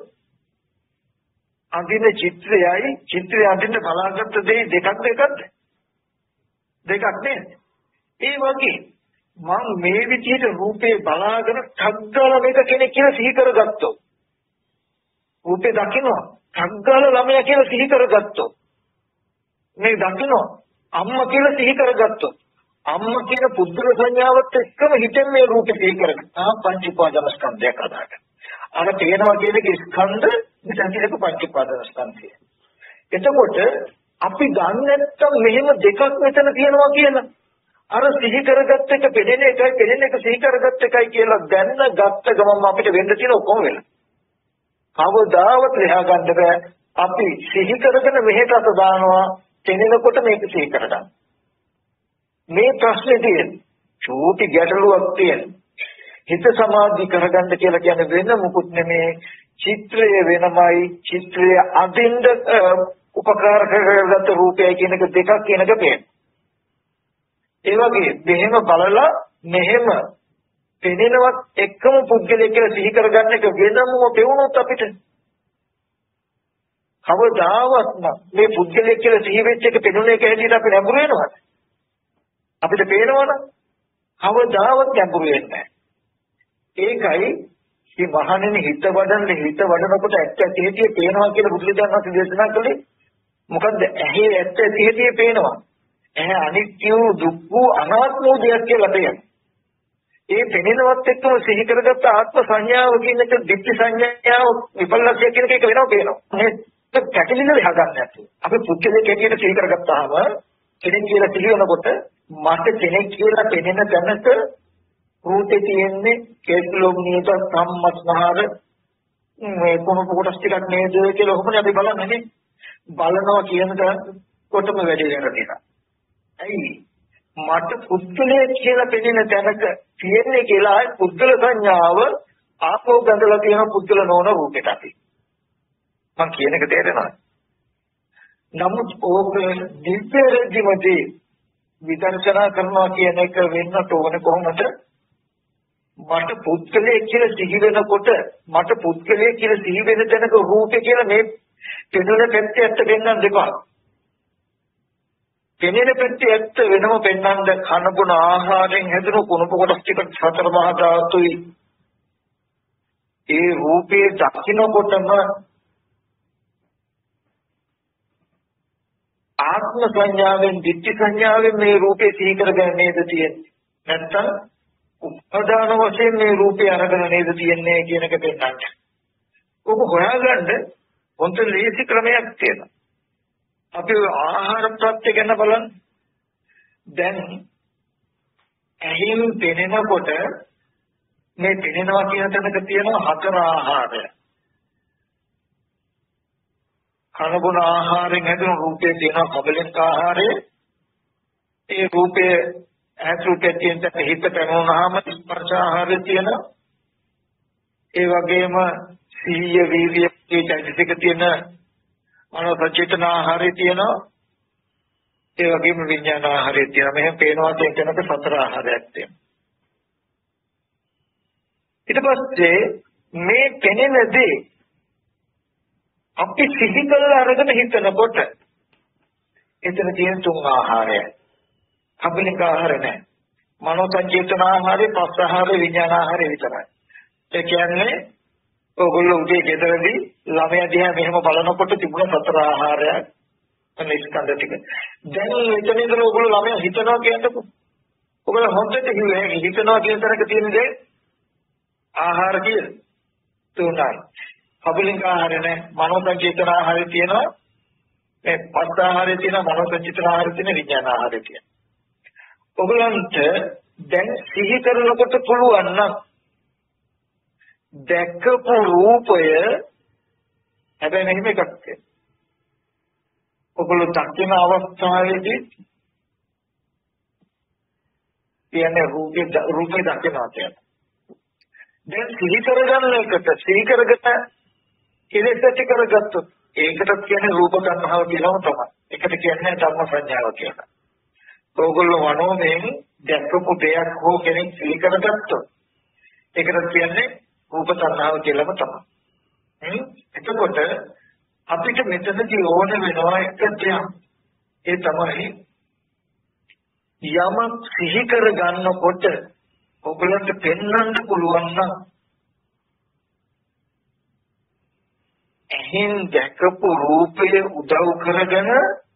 අඳින චිත්‍රයයි චිත්‍රය අඳින්න බලාගත්ත දේ දෙකක් දෙකක්ද දෙකක් නේ ඒ වගේ මම මේ විදිහට රූපේ බලාගෙන ඨග්ගල මේක කෙනෙක් කියලා සිහි කරගත්තොත් රූපේ දකින්නවා ඨග්ගල ළමයා කියලා සිහි කරගත්තොත් මේ දකින්නවා අම්මා කියලා සිහි කරගත්තොත් අම්මා කියන පුද්ගල සංඥාවත් එක්කම හිතෙන් මේ රූපේ සිහි කරගන්න ආ පංච උපාදානස්කන්ධයක් අදාට අර තේනවා කියන එක ස්කන්ධ විසංජිතක පංච උපාදානස්කන්ධය එතකොට අපි ගන්න නැත්තම් මෙහෙම දෙකක් මෙතන තියෙනවා කියලා අර සිහි කරගත්ත එක පෙනෙන එකයි පෙනෙන එක සිහි කරගත්ත එකයි කියලා දැන්න ගත්ත ගමන් අපිට වෙන්න තියෙන ඔක්කොම වෙලා. කවදාවත් ලෙහා ගන්න බෑ. අපි සිහි කරගෙන මෙහෙට අත දානවා පෙනෙනකොට මේක සිහි කරගන්න. මේ ප්‍රශ්නේ තියෙන චූටි ගැටලුවක් තියෙන. හිත සමාධි කරගන්න කියලා කියන්නේ වෙන මොකුත් නෙමේ චිත්‍රය වෙනමයි චිත්‍රය අදින්න උපකාර කරගත්ත රූපයයි කියන එක දෙකක් කියන එක පේනවා. ඒ වගේ මෙහෙම බලලා මෙහෙම පෙනෙනවත් එකම පුද්ගලයෙක් කියලා සිහි කරගන්න එක වෙනම පෙවුනොත් අපිට කවදාවත් මේ පුද්ගලයෙක් කියලා සිහි වෙච්ච එක පෙනුන එක හැටියට අපි නැඹුරු වෙනවද අපිට පේනවනම් කවදාවත් නැඹුරු වෙන්නේ නැහැ ඒකයි මේ මහණෙනි හිත වඩන්න හිත වඩනකොට ඇත්ත ඇහිතිය පේනවා කියලා බුදුරජාණන් වහන්සේ දේශනා කළේ මොකද්ද ඇහි ඇත්ත ඇහිතිය පේනවා එහේ අනිත්‍ය වූ දුක් වූ අනාත්ම වූ දෙයක් කියලා පේනවා. ඒ පෙනෙනවත් එක්කම සිහි කරගත්ත ආත්ම සංඥාව කියන එක දිට්ඨි සංඥාව විපල්ලාසය කියන එක වෙනව පේනවා. මේ පැටලින දෙයක් ගන්න නැතුව. අපි පුද්ගලයෙක් හැටියට සිහි කරගත්තාම කෙනෙක් කියලා සිහි වෙනකොට මට කෙනෙක් කියලා පෙනෙන තැනක රූපේ තියෙන්නේ කේතුලොම් නියත සම්මස්නහර මේ කොහොම කොටස් ටිකක් නේද කියලා ඔහොමනේ අපි බලන්නේ නේ. බලනවා කියන කොටම වැඩි වෙනවා. ඇයි මට පුද්ගලයෙක් කියලා පෙනෙන තැනක තියෙන්නේ කියලා පුද්ගල සංඥාව ආපෝ ගඳලා තියෙන පුද්ගල නොවන රූපෙට අපි මම කියන එක තේරෙනවද නමුත් ඕක දිව්‍යරජිමදී විදර්ශනා කරනවා කියන එක වෙන්න ඕනේ කොහොමද මට පුද්ගලයෙක් කියලා සිහි වෙනකොට මට පුද්ගලයෙක් කියලා සිහි වෙන තැනක රූපේ කියලා මේ පෙනුන පැත්තට දෙන්නන් දෙපා පෙනෙන පැත්තේ ඇත්ත වෙනම පෙන්වන්න කන බොන ආහාරයෙන් හැදුණු කුණප කොටස් ටික සතර මහා ධාතුයි ඒ රූපේ දකින්නකොටම ආත්ම සංඥාවෙන් ditthi සංඥාවෙන් මේ රූපේ සිහි කරගෙන නේද තියෙන්නේ නැත්තම් උපදාන වශයෙන් මේ රූපේ අරගෙන නේද තියෙන්නේ කියන එක පෙන්වන්න. ඔබ හොයාගන්න හොඳ ලේසි ක්‍රමයක් තියෙනවා. අපි ආහාර ප්‍රත්‍ය ගැන බලන්න. දැන් ඇහින් පෙනෙනකොට මේ පෙනෙනවා කියන තැනක තියෙන හතර ආහාරය. කන බොන ආහාරයෙන් හැදෙන රූපයේ තියෙන කබලික ආහාරය. ඒ රූපයේ ඇතුළත තියෙන හිත පැමුණාම ස්පර්ශ ආහාරය තියෙනවා. ඒ වගේම සීය වීර්ය චෛතසික තියෙන මනෝසචේතන ආහාරය තියෙනවා. ඒ වගේම විඥාන ආහාරය තියෙනවා. මෙහෙම පේනවා කියනක සතර ආහාරයක් තියෙනවා. ඊට පස්සේ මේ පෙනෙන දේ අපි සිහි කරලා අරගෙන හිතනකොට එතන තියෙන තුන් ආහාරය. කබලික ආහාර නැහැ. මනෝසචේතන ආහාරය, පස්ස ආහාරය, විඥාන ආහාරය විතරයි. ඒ කියන්නේ ඔයගොල්ලෝ උදේ ගෙදරදී ළමයා දිහා මෙහෙම බලනකොට තිබුණ සතර ආහාරයක් අනේ ස්කන්ධ ටික. දැන් මෙතන ඉඳලා ඔයගොල්ලෝ ළමයා හිතනවා කියන්නකො. ඔයගොල්ලෝ හොද්දට කිව්වේ හිතනවා කියන තරක තියෙන දේ ආහාර කියන තුනයි. කබලික ආහාරය නැහැ. මනෝසංචේතන ආහාරය තියෙනවා. මේ පස්ස ආහාරය තියෙනවා, මනෝසංචේතන ආහාරය තියෙනවා, විඥාන ආහාරය තියෙනවා. ඔයගලන්ට දැන් සිහි කරනකොට පුළුවන් නම් දැකපු රූපය හැබැයි මෙහෙම එකක් තියෙනවා. ඔයගොල්ලෝ දකින අවස්ථාවේදී කියන්නේ රූපේ රූපේ දකිනවා කියන්නේ. දැන් සිහි කරගන්න එකට සිහි කරගත කෙලෙස් ඇති කරගත්තොත් ඒකට කියන්නේ රූප තණ්හාව කියලාම තමයි. ඒකට කියන්නේ ධම්ම සංඥාව කියලා. ඕගොල්ලෝ මනෝමයෙන් දැක්කපු දෙයක් හෝ කෙනෙක් සිහි කරගත්තොත් ඒකට කියන්නේ රූප තණ්හාව කියලාම තමයි. හ්ම් එතකොට අපිට මෙතනදී ඕන වෙනවා එක දෙයක්. ඒ තමයි යමක් සිහි කර ගන්නකොට ඔයගලන්ට පෙන්වන්න පුළුවන් නම් එහෙන් දැකපු රූපය උදව් කරගෙන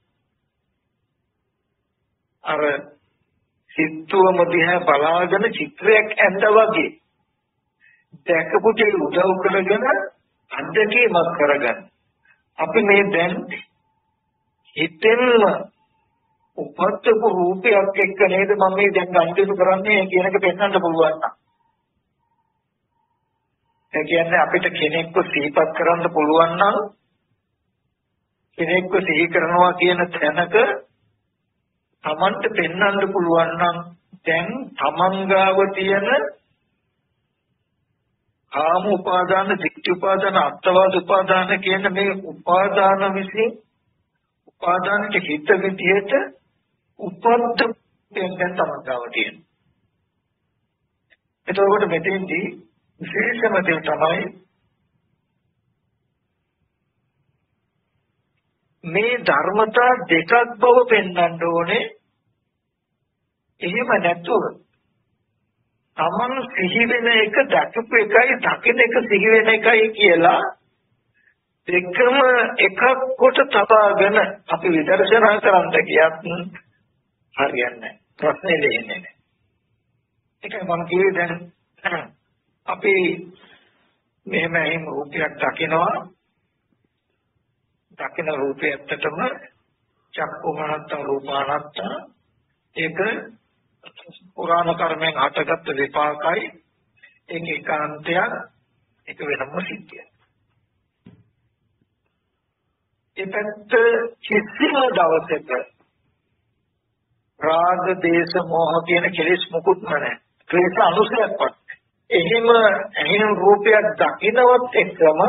අර සිත්තුවම දිහා බලාගෙන චිත්‍රයක් ඇඳලා වගේ දැකපු දේ උදව් කරගෙන අත්දැකීමක් කරගන්න. අපි මේ දැන් හිතෙන්න උපත්තු රූපයක් එක්ක නේද මම මේ දැන් ගන්තිතු කරන්නේ කියන එක පෙන්වන්න පුළුවන් නම් ඒ කියන්නේ අපිට කෙනෙක්ව සිහිපත් කරන්න පුළුවන් නම් කෙනෙක්ව සිහි කරනවා කියන තැනක තමන්ට පෙන්වන්න පුළුවන් නම් දැන් තමන් ගාව තියෙන කාම උපාදාන, ditthi උපාදාන, අත්වාද උපාදාන කියන මේ උපාදාන විසින් උපාදානට හිත විදියට උපද්ද දැන් තමන් ගාව තියෙනවා. එතකොට මෙතෙන්දී විශේෂම දේ තමයි මේ ධර්මතා දෙකක් බව පෙන්වන්න ඕනේ. එහෙම නැතුව තමන් සිහි වෙන එක දක්වපු එකයි දකින එක සිහි වෙන එකයි කියලා දෙකම එකක් කොට තබාගෙන අපි විදර්ශනා කරන්න ගියත් හරියන්නේ නැහැ. ප්‍රශ්නේ දෙන්නේ නැහැ. ඒකයි මම කිව්වේ දැන් අපි මෙහෙම එහෙම රූපයක් දකිනවා දකින රූපය ඇත්තටම චක්කුමනත්ත රූපානත්ත ඒක පුරාණ කර්මයෙන් හටගත් විපාකයි ඒක ඒකාන්තයක් ඒක වෙනම සිද්ධියක්. ඒකට කිසිම දවසක රාග දේශ මොහ කියන කෙලෙස් මුකුත් නැහැ. ක්ලේශ අනුසයක්වත්. එහෙම එහෙම රූපයක් දකින්නවත් එක්කම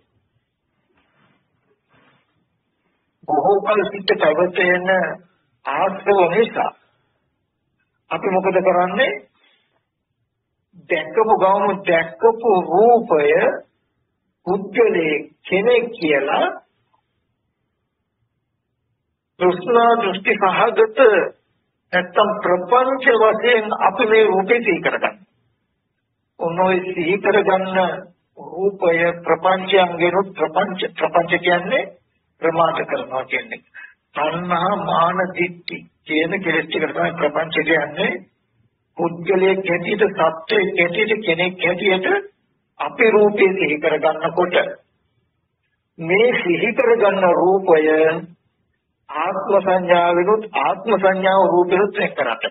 බොහෝ කල සිට පැවතෙන ආශ්‍රව නිසා අපි මොකද කරන්නේ? දැක්කපු ගවම දැක්කපු රූපය පුද්ගලයේ කෙනෙක් කියලා දෘෂ්ණා දෘෂ්ටි සහගත නැත්තම් ප්‍රපංච වශයෙන් අපි මේ රූපේ සිහි කරගන්න. ඔනෝයි සිහි කරගන්න රූපය ප්‍රපංචයෙන් ප්‍රපංච ප්‍රපංච කියන්නේ ප්‍රමාද කරනවා කියන්නේ. තණ්හා මාන දිට්ඨි කියන කෙලෙස් ටික තමයි ප්‍රපංච කියන්නේ. පුද්ගලයේ කැටියට සත්‍යයේ කැටියට කෙනෙක් කැටියට අපේ රූපේ සිහි කරගන්නකොට මේ සිහි කරගන්න රූපය ආත්ම සංඥාවෙනුත් ආත්ම සංඥාව රූපෙනුත් එක් කරට.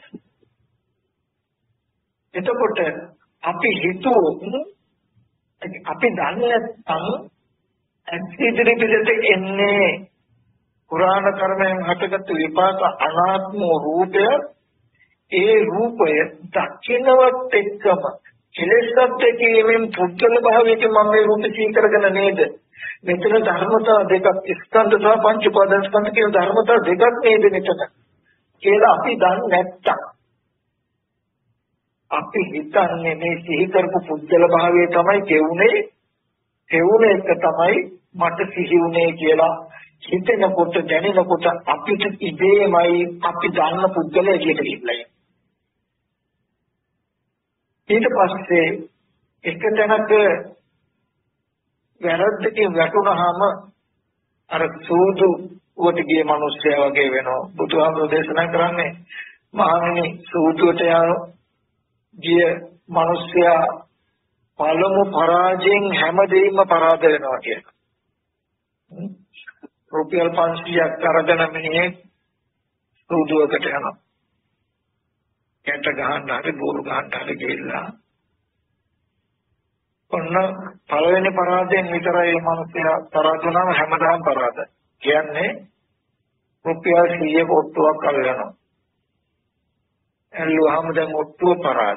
එතකොට අපි හිතුවොත් අපි දන්නේ නැත්නම් ඇක්සිඩරි පිටට එන්නේ පුරාණ කර්මයෙන් හටගත් විපාක අනාත්ම රූපය. ඒ රූපය දකින්නවත් එක්කම කෙලෙසත් දෙකීමෙන් පුද්ගල භාවයකින් මම මේ රූපය සිහි කරගෙන නේද මෙතන ධර්මතා දෙකක් ස්කන්ධ සහ පංච උපාදාන ස්කන්ධ කියන ධර්මතා දෙකක් නේද මෙතන කියලා අපි දන්නේ නැත්තම් අපි හිතන්නේ මේ සිහි කරපු පුද්ගල භාවය තමයි කෙවුනේ කෙවුනේ එක තමයි මට සිහි වුනේ කියලා හිතෙනකොට දැනෙනකොට අපිට ඉබේමයි අපි දන්න පුද්ගලයා එළියට ගිහිල්ලා ඊට පස්සේ එක තැනක වැරද්දකින් වැටුනහම අර සූදු උවට ගිය මිනිස්සයා වගේ වෙනවා. බුදුහාමුදුරෝ දේශනා කරන්නේ මහණෙනි සූදුවට යන ගිය මිනිස්සයා පළමු පරාජයෙන් හැමදේම පරාද වෙනවා කියලා. රුපියල් පන්සියයක් අරගෙන මිනිහෙක් සූදුවකට යනවා. කැට ගහන්න හරි බෝරු ගහන්න හරි ගිහිල්ලා ඔන්න පළවෙනි පරාජයෙන් විතරයි මේ මිනිස්සයා පරාද වුණාම හැමදාම පරාද. කියන්නේ රුපියල් සීයක ඔට්ටුවක් අල්ලනවා. එල්ලුවාම දැන් ඔට්ටුව පරාද.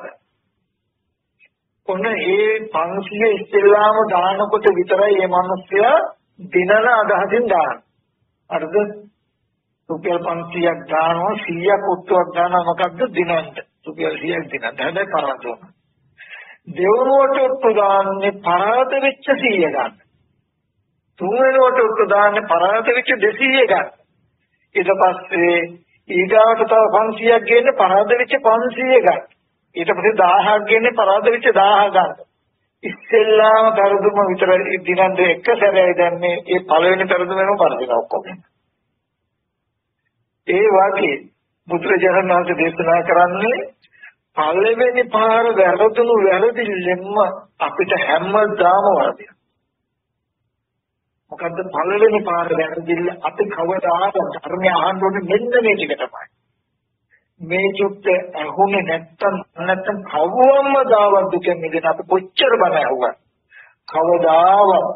ඔන්න ඒ පන්සිය ඉස්සෙල්ලාම දානකොට විතරයි මේ මිනිස්සයා දිනන අදහසින් දාන. හරිද? රුපියල් පන්සියයක් දානවා සීයක් ඔත්තුවක් දානවා මොකද්ද දිනන්න. රුපියල් සීයක් දිනන්න. හැබැයි පරාද වෙනවා. දෙවනුවට ඔත්තු දාන්නේ පරාද වෙච්ච සීය ගන්න. තුන්වෙනුවට ඔත්තු දාන්නේ පරාද වෙච්ච දෙසීය ගන්න. ඊට පස්සේ ඊගාවට තව පන්සියයක් ගේන්න පරාද වෙච්ච පන්සීය ගන්න. ඊට පස්සේ දහයක් ගේන්න පරාද වෙච්ච දහය ගන්න. ඉස්සෙල්ලාම පෙරදුම විතරයි දිනන්නේ එක සැරේයි දැන්නේ ඒ පළවෙනි පෙරදුමෙම පරදින ඔක්කොම. ඒ වාගේ බුදුරජාණන් වහන්සේ දේශනා කරන්නේ පළවෙනි පාර වැරදුණු වැරදිල්ලෙන්ම අපිට හැමදාම වරදින. මොකද්ද පළවෙනි පාර වැරදිල්ල අපි කවදාවත් ධර්මය අහන්න ඕනේ මෙන්න මේ ටික තමයි. මේ චුට්ට ඇහුනේ නැත්තම් නැත්තම් කවවම දාවත් දුකෙන් මිදෙන්න අපි කොච්චර බණ ඇහුවා. කවදාවත්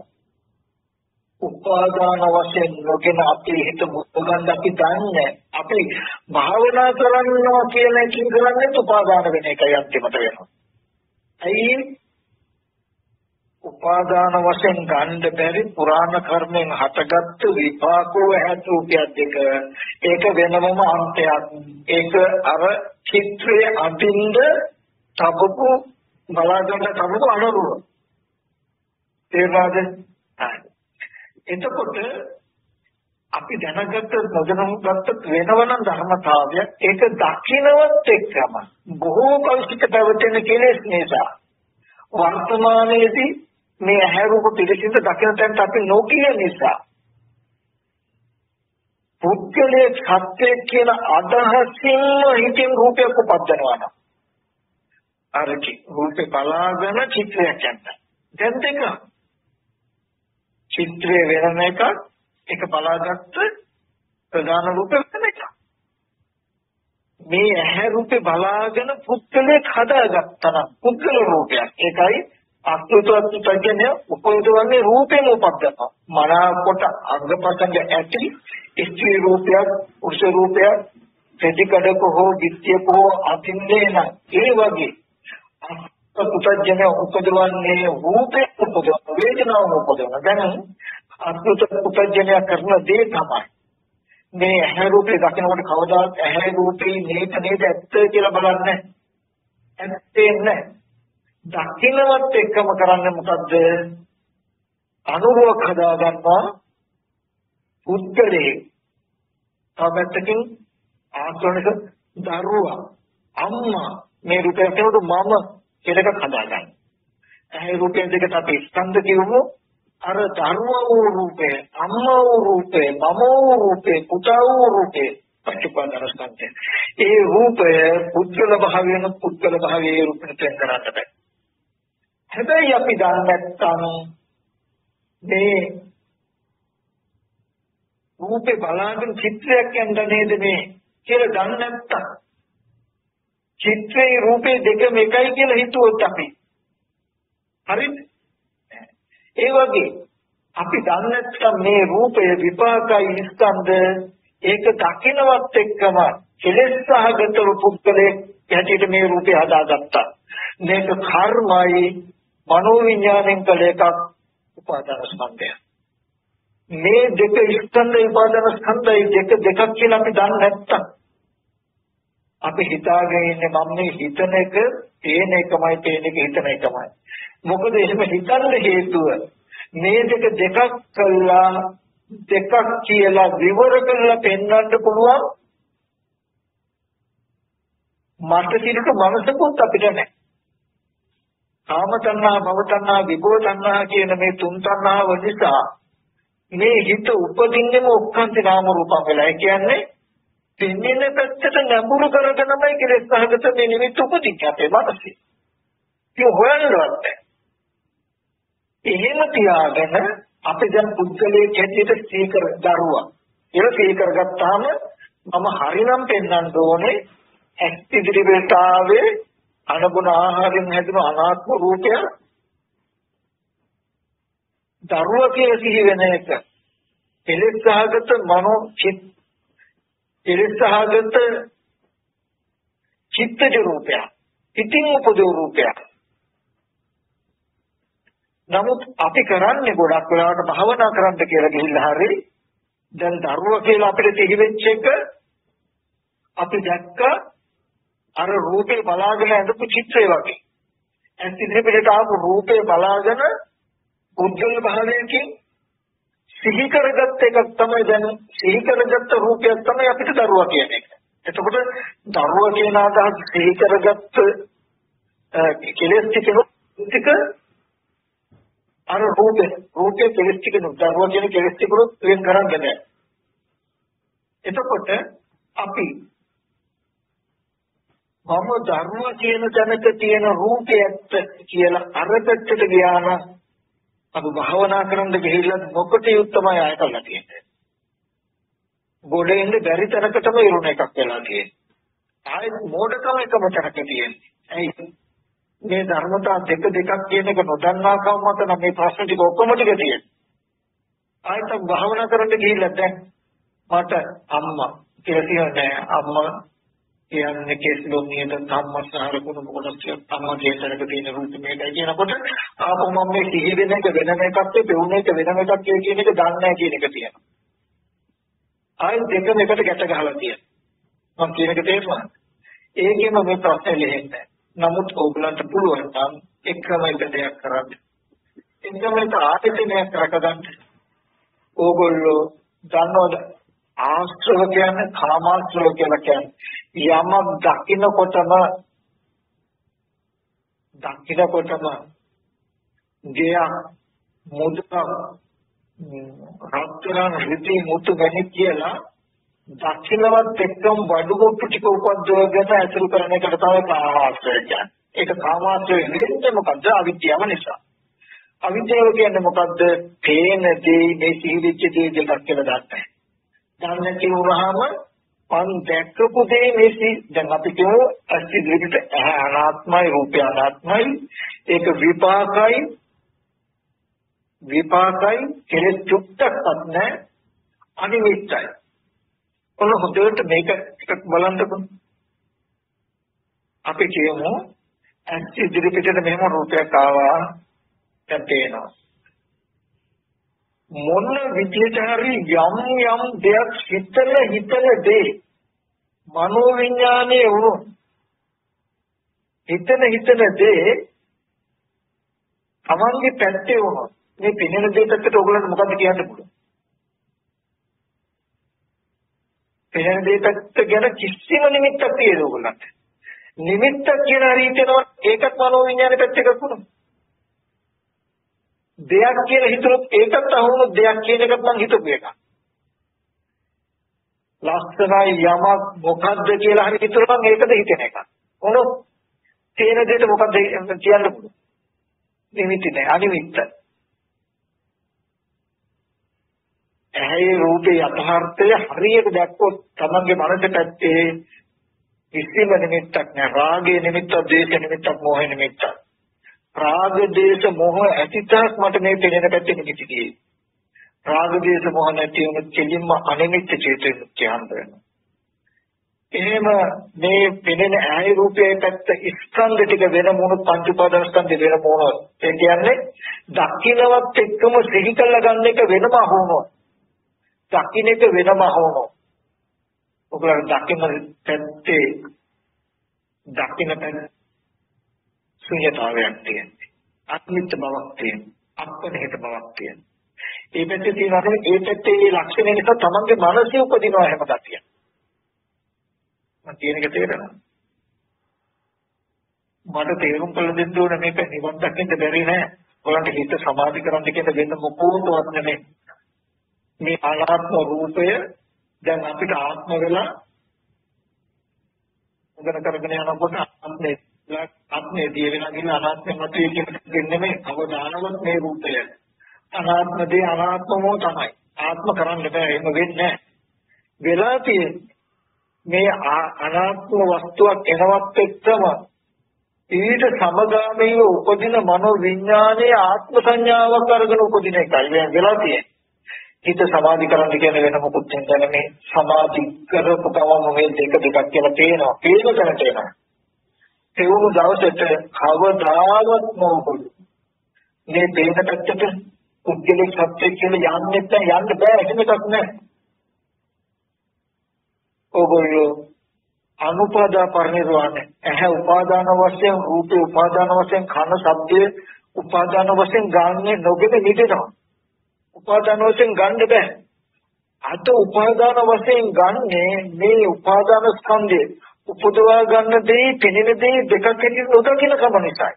උපාදාන වශයෙන් නොගෙන අපි හිත මුත්තගන්න අපි දන්නේ අපි භාවනා කරනවා කියන එකකින් කරන්නේ උපාදාන වෙන එකයි අන්තිමට වෙනවා. අයි උපාදාන වශයෙන් ගන්න බැරි පුරාණ කර්මෙන් හටගත්තු විපාකෝ හැතුපියක් දෙක ඒක වෙනමම අන්තයක්. ඒක අර චිත්‍රයේ අඳින්න තබපු බලාගන්න තබපු අනුරුව. ඒවාද එතකොට අපි දැනගත්ත නොදැනුගත්ත වෙනවනම් ධර්මතාවයක් ඒක දකින්නවත් එක්කම බොහෝ කල්පිත පැවතෙන කෙලෙස් නිසා වර්තමානයේදී මේ හැරූප පිළිසිඳ දකින්න තැනට අපි නොකිය නිසා පුද්ගලයේ සත්‍යය කියන අදහසින්ම හිතින් රූපයක් උපදිනවා. අර රූපේ බලාගෙන චිත්‍රයක් යන්න. දැන් දෙක චිත්‍රය වෙන එකක් ඒක බලාගත්ත ප්‍රධාන රූපය වෙන එකක්. මේ ඇහැ රූපේ බලාගෙන පුද්ගලයක් හදාගත්තා නම් පුද්ගල රූපයක්. ඒකයි අස්තුතවත් ප්‍රඥය උපයෝගවන්නේ රූපේම උපදිනවා. මනාකොට අංගපතංග ඇති ස්ත්‍රී රූපයක් පුරුෂ රූපයක් ප්‍රතිකඩක හෝ විත්‍යක හෝ අතින්නේ නම් ඒ වගේ පුතඥය උපදවන්නේ රූපේ උපදවන වේදනාව උපදවන. දැන් අද්භූත පුතඥය කරන දේ තමයි මේ ඇහැ රූපේ දකිනකොට කවදාත් ඇහැ රූපේ නේද නේද ඇත්ත කියලා බලන්නේ ඇත්තේ නැහැ. දකින්නවත් එක්කම කරන්නේ මොකද්ද? අනුරෝධ හදා ගන්නවා පුද්ගලයේ තාමත්තකින් ආත්මනික දරුවා අම්මා මේ රූපය කියනකොට මම කියලා එකක් හදාගන්න. ඇහැ රූපයෙන් දෙකට අපි ස්කන්ධ කියමු. අර දරුවා වූ රූපේ, අම්මා වූ රූපේ, මම වූ රූපේ, පුතා වූ රූපේ පටිපදාන ස්කන්ධය. ඒ රූපය පුද්ගල භාවයෙන් පුද්ගල භාවයේ රූපෙට කරන්නට බෑ. හැබැයි අපි දන්නේ නැත්නම් මේ රූපේ බලාගෙන චිත්‍රයක් යන්න නේද මේ කියලා දන්නේ නැත්නම් චිත්‍රේ රූපේ දෙකම එකයි කියලා හිතුවොත් අපි හරිද? ඒ වගේ අපි දන්නේ නැත්නම් මේ රූපය විපාකයි ස්කන්ධ ඒක දකින්නවත් එක්කම කෙලෙස් සහගත පුද්ගලයෙක් හැටියට මේ රූපය හදාගත්තා. මේක කර්මයි මනෝ විඥාණයෙන් කළ එකක් උපාදාන ස්කන්ධය. මේ දෙක ස්කන්ධ උපාදාන ස්කන්ධයි දෙක දෙකක් කියලා අපි දන්නේ නැත්නම් අපි හිතාගෙන ඉන්නේ මම මේ හිතන එක තේන එකමයි තේන එක හිතන එකමයි. මොකද එහෙම හිතන්න හේතුව මේ දෙක දෙකක් කළා දෙකක් කියලා විවර කරලා පෙන්වන්න පුළුවන් මට සිදුක මනසකුත් අපිට නැහැ. කාම තණ්හා භව තණ්හා විභව තණ්හා කියන මේ තුන් තණ්හාව නිසා මේ හිත උපදින්නෙම ඔක්කාන්ති නාම රූපම් වෙලා. ඒ කියන්නේ පින්නින පැත්තට නැඹුරු කරගෙනමයි කෙලෙස් සහගත මේ නිමිත්ත උපදින්නේ අපේ මනසේ. ඒක හොයන්නවත් එහෙම තියාගෙන අපි දැන් පුද්ගලයේ කැටියට සීකර දරුවා. ඒක සීකර ගත්තාම මම හරිනම් පෙන්වන්න ඕනේ ඇස් ඉදිරි වේතාවේ අනුගුණ ආහාරයෙන් හැදුණු අනාත්ම රූපය දරුවා කියලා සිහි වෙන එක. කෙලෙස් සහගත මනෝ චිත්ත කෙලෙස් සහගත චිත්තජ රූපය. ඉතින් උපදෝ රූපය. නමුත් අපි කරන්නේ ගොඩක් වෙලාවට භාවනා කරන්න කියලා ගිහිල්ලා හරි දැන් දරුවා කියලා අපිට තිහිවෙච්ච එක අපි දැක්ක අර රූපේ බලාගෙන ඇඳපු චිත්‍රය වගේ. ඇස් ඉදිරියට ආපු රූපේ බලාගෙන උද්ගල භාවයකින් සිහි කරගත්ත එකක් තමයි දැන් සිහි කරගත්ත රූපයක් තමයි අපිට දරුවා කියන එක. එතකොට දරුවා කියන අදහස් සිහි කරගත්ත කෙලෙස් ටික අර රූපේ රූපේ කෙලෙස් ටික දරුවා කියන කෙලෙස් ටික වෙන කරන්නේ නැහැ. එතකොට අපි මම දරුවා කියන තැනක තියෙන රූපයත් කියලා අර පැත්තට ගියා නම් අපි භාවනා කරන්න ගිහිල්ලා මොකට යුක්තමයි ආයතලා තියෙන්නේ. ගොඩෙන්ද බැරි තරකටම ඉරුණ එකක් වෙලා තියෙන්නේ. ආයෙත් මෝඩකම එකම තරක තියෙන්නේ. ඇයි මේ ධර්මතා දෙක දෙකක් කියන එක නොදන්නාකම මත නම් මේ ප්‍රශ්න ටික ඔක්කොම ටික තියෙන්නේ. ආයෙත් භාවනා කරන්න ගිහිල්ලා දැන් මට අම්මා කියලා කියන්නේ අම්මා කියන්නේ කේස්ලෝ නියත ධම්මසාර කුණ මොකටද අම්මා කේතරක තියෙන රූප මේකයි කියනකොට ආපහු මම මේ සිහි වෙන එක වෙනම එකක් පෙවුන එක වෙනම එකක් කියන එක දන්නේ නැහැ කියන එක තියෙනවා. ආයෙත් දෙකම එකට ගැට ගහලා තියෙනවා. මම කියන එක තේරුණා. ඒකෙම මේ ප්‍රශ්නේ ලෙහෙන්නේ. නමුත් ඕගලන්ට පුළුවන් නම් එකම එක දෙයක් කරන්න. එකම එක ආයතනයක් කරගන්න. ඕගොල්ලෝ දන්නවද ආශ්‍රව කියන්නේ කාමාශ්‍රව කියලා කියන්නේ යමක් දකින්නකොටම දකින්නකොටම ගියා මුදුක රත්තරන් රිදී මුතු ගැනි කියලා දකින්නවත් එක්කම වඩුකොට්ටු ටික උපද්දවගෙන ඇසුරු කරන එකට තමයි කාමාශ්‍රය කියන්නේ. ඒක කාමාශ්‍රය නෙවෙයි මොකද්ද? අවිද්‍යාව නිසා. අවිද්‍යාව කියන්නේ මොකද්ද? පේන දේ මේ සිහිවිච්ච දේ දෙකක් කියලා දන්නේ. දැන් කියුවාම මම දැක්කපු දේ මේ දැන් අපි කියමු අස්ති දෙකට අනාත්මයි රූපය අනාත්මයි ඒක විපාකයි විපාකයි කෙලෙස් චුක්තක්වත් නැහැ අනිමිත්තයි. ඔන්න හොඳට මේක එකක් බලන්නකො. අපි කියමු අස්ති දෙකට මෙහෙම රූපයක් ආවා දැන් පේනවා. මොන විදියට හරි යම් යම් දෙයක් හිතන හිතන දේ මනෝ විඥානයේ වුණු හිතන හිතන දේ තමන්ගේ පැත්තේ වුණොත් මේ පිනෙන දේ පැත්තට ඔයගොල්ලන්ට මොකක්ද කියන්න පුළුවන්? පිනෙන දේ පැත්ත ගැන කිසිම නිමිත්තක් තියෙද ඔයගොල්ලන්ට? නිමිත්තක් කියන හරියටම ඒකත් මනෝ විඥානයේ පැත්ත එකක් වුණා. දෙයක් කියලා හිතුවොත් ඒකත් අහුණු දෙයක් කියන එකත් මම හිතුව එක. ලස්සනයි යමක් මොකද්ද කියලා හරි හිතුවා නම් ඒකද හිතෙන එක. මොනොත් තේන දෙයට මොකද්ද කියන්න පුළුවන්. නිමිති නෑ අනිමිත්ත. ඇයි රූපේ යථාර්ථය හරියට දැක්කොත් තමන්ගේ මනසට ඇත්තේ කිසිම නිමිත්තක් නෑ. රාගයේ නිමිත්තක්, ද්වේෂ නිමිත්තක්, මෝහ නිමිත්තක්. රාග දේශ මොහ ඇතිතාක් මට මේ පෙනෙන පැත්තේ නිමිති කියේ. රාග දේශ මොහ නැති වුණොත් කෙලින්ම අනිමිත්ත චේතන ඥාන වෙනවා. එහෙම මේ පෙනෙන ආය රූපයේ පැත්ත ස්කන්ධ ටික වෙන මොන පංච උපාදාන ස්කන්ධ වෙන මොන ඒ කියන්නේ දකින්නවත් එක්කම සිහි කළා ගන්න එක වෙනම අහුනොත් දකින්න එක වෙනම අහුනොත් ඔයගොල්ලෝ දකින්න පැත්තේ දකින්න පැත්තේ ශුන්‍යතාවයක් තියෙනවා. අත්මිත් බවක් තියෙනවා. අප්‍රණිත බවක් තියෙනවා. ඒ පැත්තේ තියෙනවා ඒ පැත්තේ මේ ලක්ෂණ නිසා තමන්ගේ මනසේ උපදිනවා හැම ගැතිය. මම කියන එක තේරෙනවද? මට තේරුම් කළ දෙන්න ඕන මේක නිවන් දකින්න බැරි නෑ. ඔයාලට හිත සමාධි කරන්න කියන වෙන මොකෝටවත් නෙමෙයි. මේ අනාත්ම රූපය දැන් අපිට ආත්ම වෙලා උගන කරගෙන යනකොට ආත්මේ ආත්මේ දිය වෙනා කියන අනාත්මය මත කියන්නේ මේ අවදානවත් මේ රූපය. අනාත්ම දේ අනාත්මමෝ තමයි. ආත්ම කරන්න බෑ එහෙම වෙන්නේ නෑ. වෙලා තියෙන්නේ මේ අනාත්ම වස්තුවක් එනවත් එක්කම ඊට සමගාමීව උපදින මනෝ විඥානයේ ආත්ම සංඥාවක් අරගෙන උපදින එකයි වෙලා තියෙන්නේ. හිත සමාධි කරන්න කියන වෙන මොකුත් නැහැ මේ සමාධි කරපු ගමන් මේ දෙක දෙකක් කියලා පේනවා. පේන තැන තේනවා. ඒ වුණු දවසට කවදාවත් නොවුණු මේ පේන පැත්තට පුද්ගලික සත්‍ය කියලා යන්නේ නැත්නම් යන්න බෑ එහෙම එකක් නෑ. ඕගොල්ලෝ අනුපාදා පරිනිර්වාණය ඇහැ උපාදාන වශයෙන් රූපේ උපාදාන වශයෙන් කන ශබ්දයේ උපාදාන වශයෙන් ගන්නේ නොගෙන නිදෙනවා. උපාදාන වශයෙන් ගන්න බෑ. අත උපාදාන වශයෙන් ගන්නේ මේ උපාදාන ස්කන්ධය උපදවා ගන්න දේ පෙනෙන දේ දෙකක් හැටියට නොදකින කම නිසායි.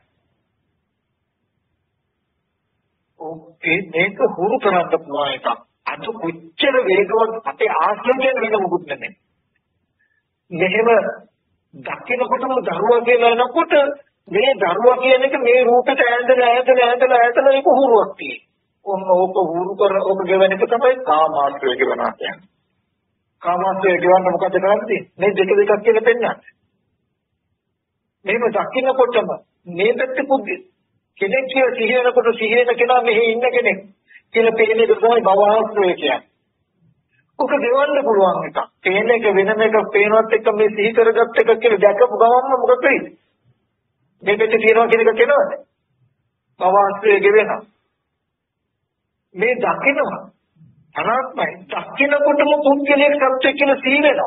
ඔකේ මේක හුරු කරන්න පුළුවන් එකක්. අද කොච්චර වේගවත් අපේ ආශ්‍රයෙන් වෙන මොකුත් නැහැ. මෙහෙම දකින්නකොටම දරුවා කියලා එනකොට මේ දරුවා කියන එක මේ රූපෙට ඈඳලා ඈඳලා ඈඳලා ඈඳලා ඒක හුරුවක් තියෙනවා. ඔන්න ඕක හුරු කර ඕක ගෙවන එක තමයි කාමාශ්‍රය ගෙවනවා කියන්නේ. කාමාශ්‍රය ගෙවන්න මොකද කරන්නේ? මේ දෙක දෙකක් කියලා පෙන්නන්නේ. මේක දකින්නකොටම මේ පැත්තේ පුද්ගල කෙනෙක් කියලා සිහිනකොට සිහින කෙනා මෙහි ඉන්න කෙනෙක් කියලා පෙන්නේ තමයි භවආශ්‍රය කියන්නේ. ඔක ගෙවන්න පුළුවන් එකක්. පේන එක වෙනම එකක් පේනවත් එක්ක මේ සිහි කරගත්ත එක කියලා දැකපු ගමන්ම මොකද වෙන්නේ? මේ පැත්තේ තියනවා කියන එක කෙනවද? භවආශ්‍රය ගෙවෙනවා. මේ දකිනවා අනාත්මයි. දකිනකොටම පුද්ගලයෙක් සත්‍ය කියලා සිහි වෙනවා.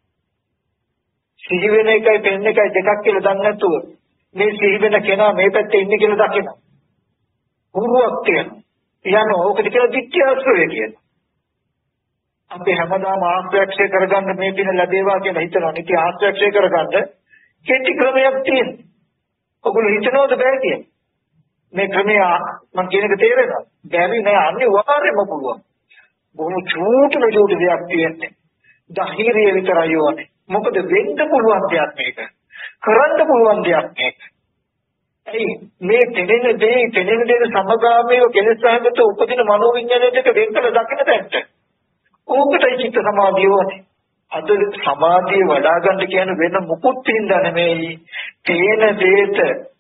සිහි වෙන එකයි පෙන්න එකයි දෙකක් කියලා දන්නේ නැතුව මේ සිහි වෙන කෙනා මේ පැත්තේ ඉන්නේ කියලා දකිනවා. උරුවක් තියෙනවා. යනවා. ඕකට කියලා දික්ඛ්‍යාශ්‍රය කියනවා. අපි හැමදාම ආශ්‍රයක්ෂය කරගන්න මේ දින ලැබේවා කියලා හිතනවා. නිති ආශ්‍රයක්ෂය කරගන්න කෙටි ක්‍රමයක් තියෙනවා. ඔගොල්ලෝ හිතනවද බෑ කියන්නේ? මේ ක්‍රමය මම කියන එක තේරෙනවද? බැරි නෑ අනිවාර්යයෙන්ම පුළුවන්. බොහොම චූටි චූටි දෙයක් තියෙන්නේ. ධෛර්යය විතරයි ඕනේ. මොකද වෙන්න පුළුවන් දෙයක් මේක. කරන්න පුළුවන් දෙයක් මේක. ඒ මේ තෙනෙන දේ තෙනෙන දේ සමගාමීව කෙලෙස් සහගත උපදින මනෝවිඤ්ඤාණය දෙක වෙන් කළ දකින්න බැහැ. ඕකටයි චිත්ත සමාධිය වනේ. අද සමාධිය වඩා ගන්න කියන්නේ වෙන මුකුත් හින්දා නෙමෙයි. තේන දේට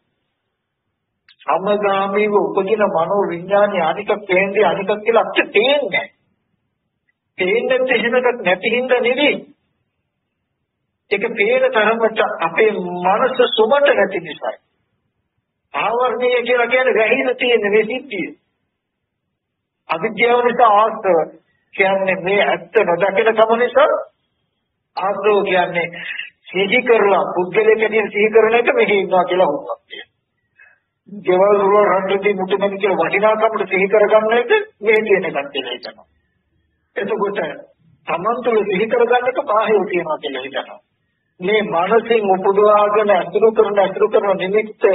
සමගාමීව උපදින මනෝවිඤ්ඤාණය අනික පේන්නේ අනික කියලා අපිට තේන්නේ. තේන්නේ එහෙමකට නැති හින්දා නෙවෙයි. ඒක පේන තරමට අපේ මනස සුමට නැති නිසායි. ආවර්ණීය කියලා කියන්නේ වැහිලා තියෙන මේ සිද්ධිය. අවිද්‍යාව නිසා ආස්තව කියන්නේ මේ ඇත්ත නොදකින කම නිසා ආස්තව කියන්නේ සිහි කරලා පුද්ගලයෙක්ගෙන් සිහි කරන එක මෙහි ඉන්නවා කියලා හුඟක් තියෙනවා. ජීවල් වල රණ්ඩුදී මුතුමන් කියලා වටිනාකමට සිහි කරගන්න එක මේ කියන එකක් කියලා හිතනවා. එතකොට තමන් තුළ සිහි කරගන්න එක බාහිර තියනවා කියලා හිතනවා. මේ මානසික උපදවාගෙන අතුරු කරන අතුරු කරන නිමිත්ත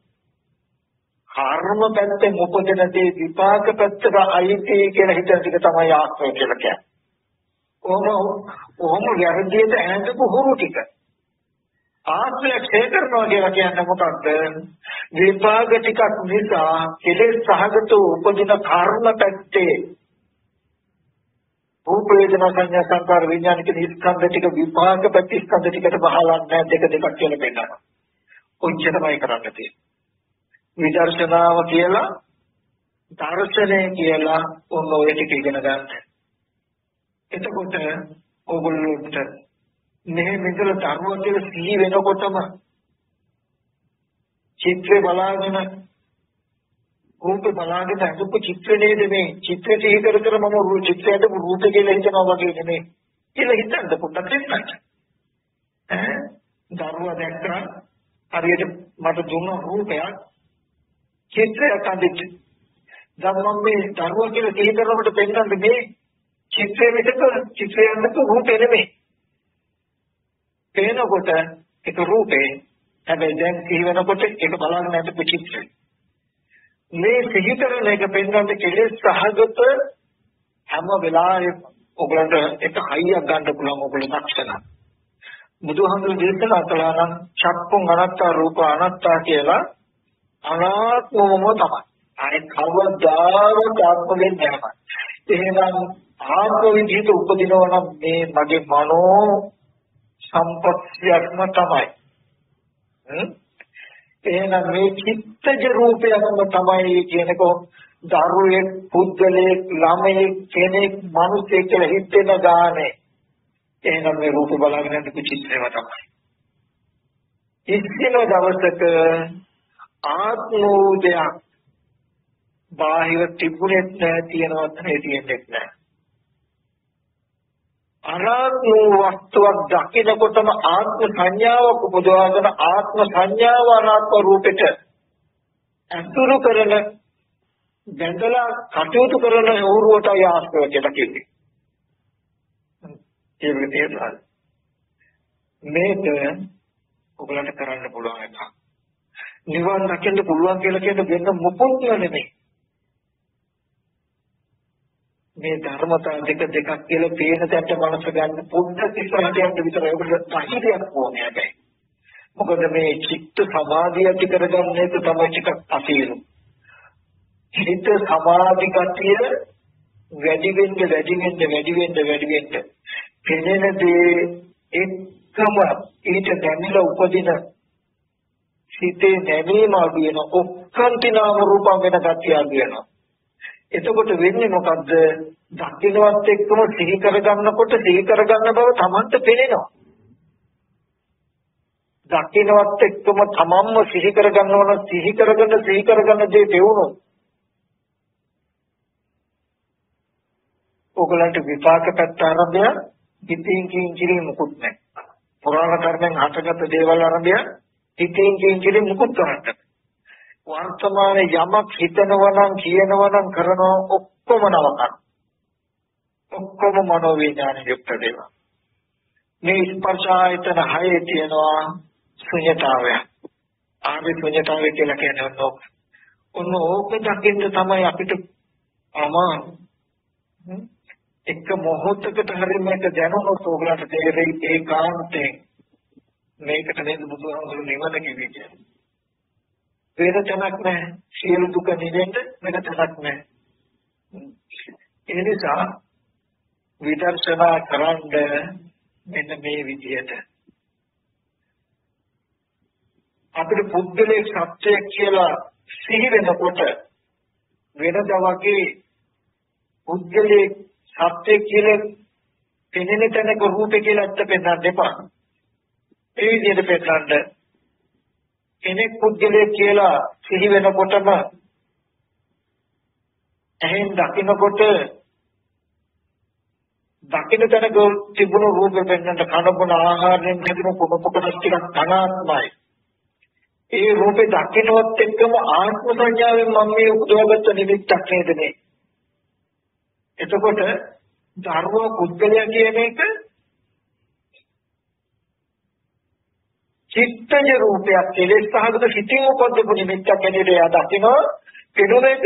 කර්ම පැත්තෙන් උපදින දේ විපාක පැත්තට අයිති කියලා හිතන ටික තමයි ආශ්‍රය කියලා කියන්නේ. ඕම ඕම වැරදියට ඇඳපු හුරු ටික. ආශ්‍රය ක්ෂය කරනවා කියලා කියන්නේ මොකක්ද? විපාක ටිකක් නිසා කෙලෙස් සහගත උපදින කර්ම පැත්තේ රූප වේදනා සංඥා සංකාර විඥාන කියන ස්කන්ධ ටික විපාක ප්‍රතිස්කන්ධ ටිකට බහලන්නේ දෙක දෙකක් කියලා පෙන්නනවා. ඔච්චරමයි කරන්න තියෙන්නේ. විදර්ශනාව කියලා දර්ශනය කියලා ඔන්න ඔය ටික ඉගෙන ගන්න. එතකොට ඕගොල්ලෝට මේ මෙතන ධර්ම කියලා සිහි වෙනකොටම චිත්‍රය බලාගෙන රූප බලාගෙන අදුප චිත්‍ර නේද මේ චිත්‍ර සිහි කර කර මම රූප චිත්‍රයට රූප කියලා හිතනවා වගේ නෙමෙයි කියලා හිතන්න පොඩ්ඩක් දෙන්නත් ඈ දරුවා දැක්කා හරියට මට දුන්න රූපයක් චිත්‍රයක් අඳින්න දැන් මම මේ දරුවා කියලා සිහි කරනකොට පෙන්නන්නේ මේ චිත්‍රය විතර චිත්‍රය අඳින්න රූපේ නෙමෙයි පේනකොට ඒක රූපේ හැබැයි දැන් සිහි වෙනකොට ඒක බලාගෙන අඳිපු චිත්‍රය මේ සිහිතරන එක පෙන්වන්නේ කෙලෙස් සහගත හැම වෙලාවෙම ඔයගලන්ට එක හයියක් ගන්න පුළුවන් ඔයගොල්ලෝ දක්ෂණ. බුදුහාමුදුරු දේශනා කළා නම් චක්කුං අනත්තා රූප අනත්තා කියලා අනාත්මවම තමයි. අනිත් කවදාවත් ආත්ම වෙන්නේ නැහැ. එහෙනම් ආත්ම විදිහට උපදිනවා නම් මේ මගේ මනෝ සම්පත්තියක්ම තමයි. හ්ම් එහෙනම් මේ චිත්තජ රූපයක්ම තමයි කියනකො දරුවෙක් පුද්ගලයෙක් ළමයෙක් කෙනෙක් මිනිසෙක් කියලා හිතෙන ගානේ එහෙනම් මේ රූප බලාගෙන ඉන්න චිත්‍රයම තමයි. ඉස්සෙන දවසක ආත්මෝදයක් බාහිර තිබුණෙත් නැහැ තියෙනවත් නැහැ තියෙන්නෙත් නැහැ. අනාත්ම වස්තුවක් දකිනකොටම ආත්ම සංඥාවක් උපදවාගෙන ආත්ම සංඥාව අනාත්ම රූපෙට අසුරු කරන බැඳලා කටයුතු කරන ඕරුවටයි ආශ්‍රය කියලා කියන්නේ. ඒක තේරුණා. මේක ඔයගලන්ට කරන්න පුළුවන් එකක්. නිවන් දකින්න පුළුවන් කියලා කියන දෙන්න මොකොත් නෙමෙයි. මේ ධර්මතා දෙක දෙකක් කියලා පේන තැනට මනස ගන්න පොඩ්ඩක් ඉස්සරහට යන්න විතර ඔයගොල්ලෝ ධෛර්යයක් ඕනේ හැබැයි. මොකද මේ චිත්ත සමාධිය ඇති කරගන්න එක තමයි ටිකක් අසීරු. චිත්ත සමාධි ගතිය වැඩි වෙන්න වැඩි වෙන්න වැඩි වෙන්න වැඩි වෙන්න පෙනෙන දේ එක්කම ඊට දැනෙලා උපදින සිතේ නැමීම අඩු වෙන ඔක්කාන්ති නාම රූපම් වෙන ගතිය අඩු වෙනවා. එතකොට වෙන්නේ මොකද්ද? දකින්නවත් එක්කම සිහි කරගන්නකොට සිහි කරගන්න බව තමන්ට පේනවා. දකින්නවත් එක්කම තමන්ම සිහි කරගන්නවන සිහි කරගන්න සිහි කරගන්න දේ තේවුණොත් ඔයගලන්ට විපාක පැත්ත ආරම්භය හිතින් කින් කිරි මුකුත් නැහැ. පුරාණ කර්මෙන් හටගත් දේවල් ආරම්භය හිතින් කින් කිරි මුකුත් කරන්නේ. වර්තමානයේ යමක් හිතනවා නම් කියනවා නම් කරනවා ඔක්කොම නවකන. ඔක්කොම මනෝ විඥාන යුක්ත දේවල්. මේ ස්පර්ශ ආයතන හයේ තියෙනවා ශුන්‍යතාවය. ආර්ය ශුන්‍යතාවය කියලා කියන්නේ ඔන්න ඔන්න ඕක දකින්න තමයි අපිට අමාරු. එක මොහොතකට හරි මේක දැනුනොත් ඔයගලට තේරෙයි ඒකාන්තයෙන් මේකට නේද බුදුහාමුදුරුවෝ නිවන කිව්වේ කියන්නේ. වෙන තැනක් නැහැ. සියලු දුක නිවෙන්න වෙන තැනක් නැහැ. ඒ නිසා විදර්ශනා කරන්ඩ මෙන්න මේ විදිහට අපිට පුද්ගලික සත්‍යය කියලා සිහි වෙනකොට වෙනදා වගේ පුද්ගලික සත්‍ය කියලා පෙනෙන තැනක රූපේ කියලා අත්ත පෙන්නන්න එපා. ඒ විදිහට පෙන්නන්න කෙනෙක් පුද්ගලයෙක් කියලා සිහි වෙනකොටම එහෙන් දකින්නකොට දකින්න තැනක තිබුණු රූපෙ පෙන්නන්න කනබුන ආහාරයෙන් ලැබෙන කුණපොකටස් ටිකක් අනාත්මයි. ඒ රූපේ දකින්නවත් එක්කම ආත්ම සංඥාවෙන් මම මේ උපදවගත්ත නිමිත්තක් නේද මේ. එතකොට ධර්ම පුද්ගලයා කියන එක චිත්තජ රූපයක් කෙලෙස් සහගත සිතින් උපදපු නිමිත්තක් ඇනේද එයා දකිනවා පෙනුන එක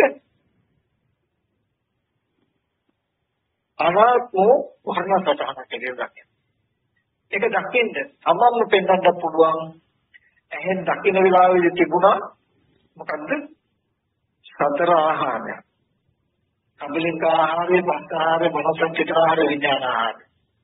අනාත්ම වර්ණ සටහනක් කියලා දකින්න. ඒක දකින්න තමන්ම පෙන්වන්න පුළුවන්. එහෙන් දකින්න වෙලාවෙදි තිබුණා මොකද්ද? සතර ආහාරය. කබලික ආහාරය, පස්ස ආහාරය, මනෝසංචිත ආහාරය, විඥාන ආහාරය.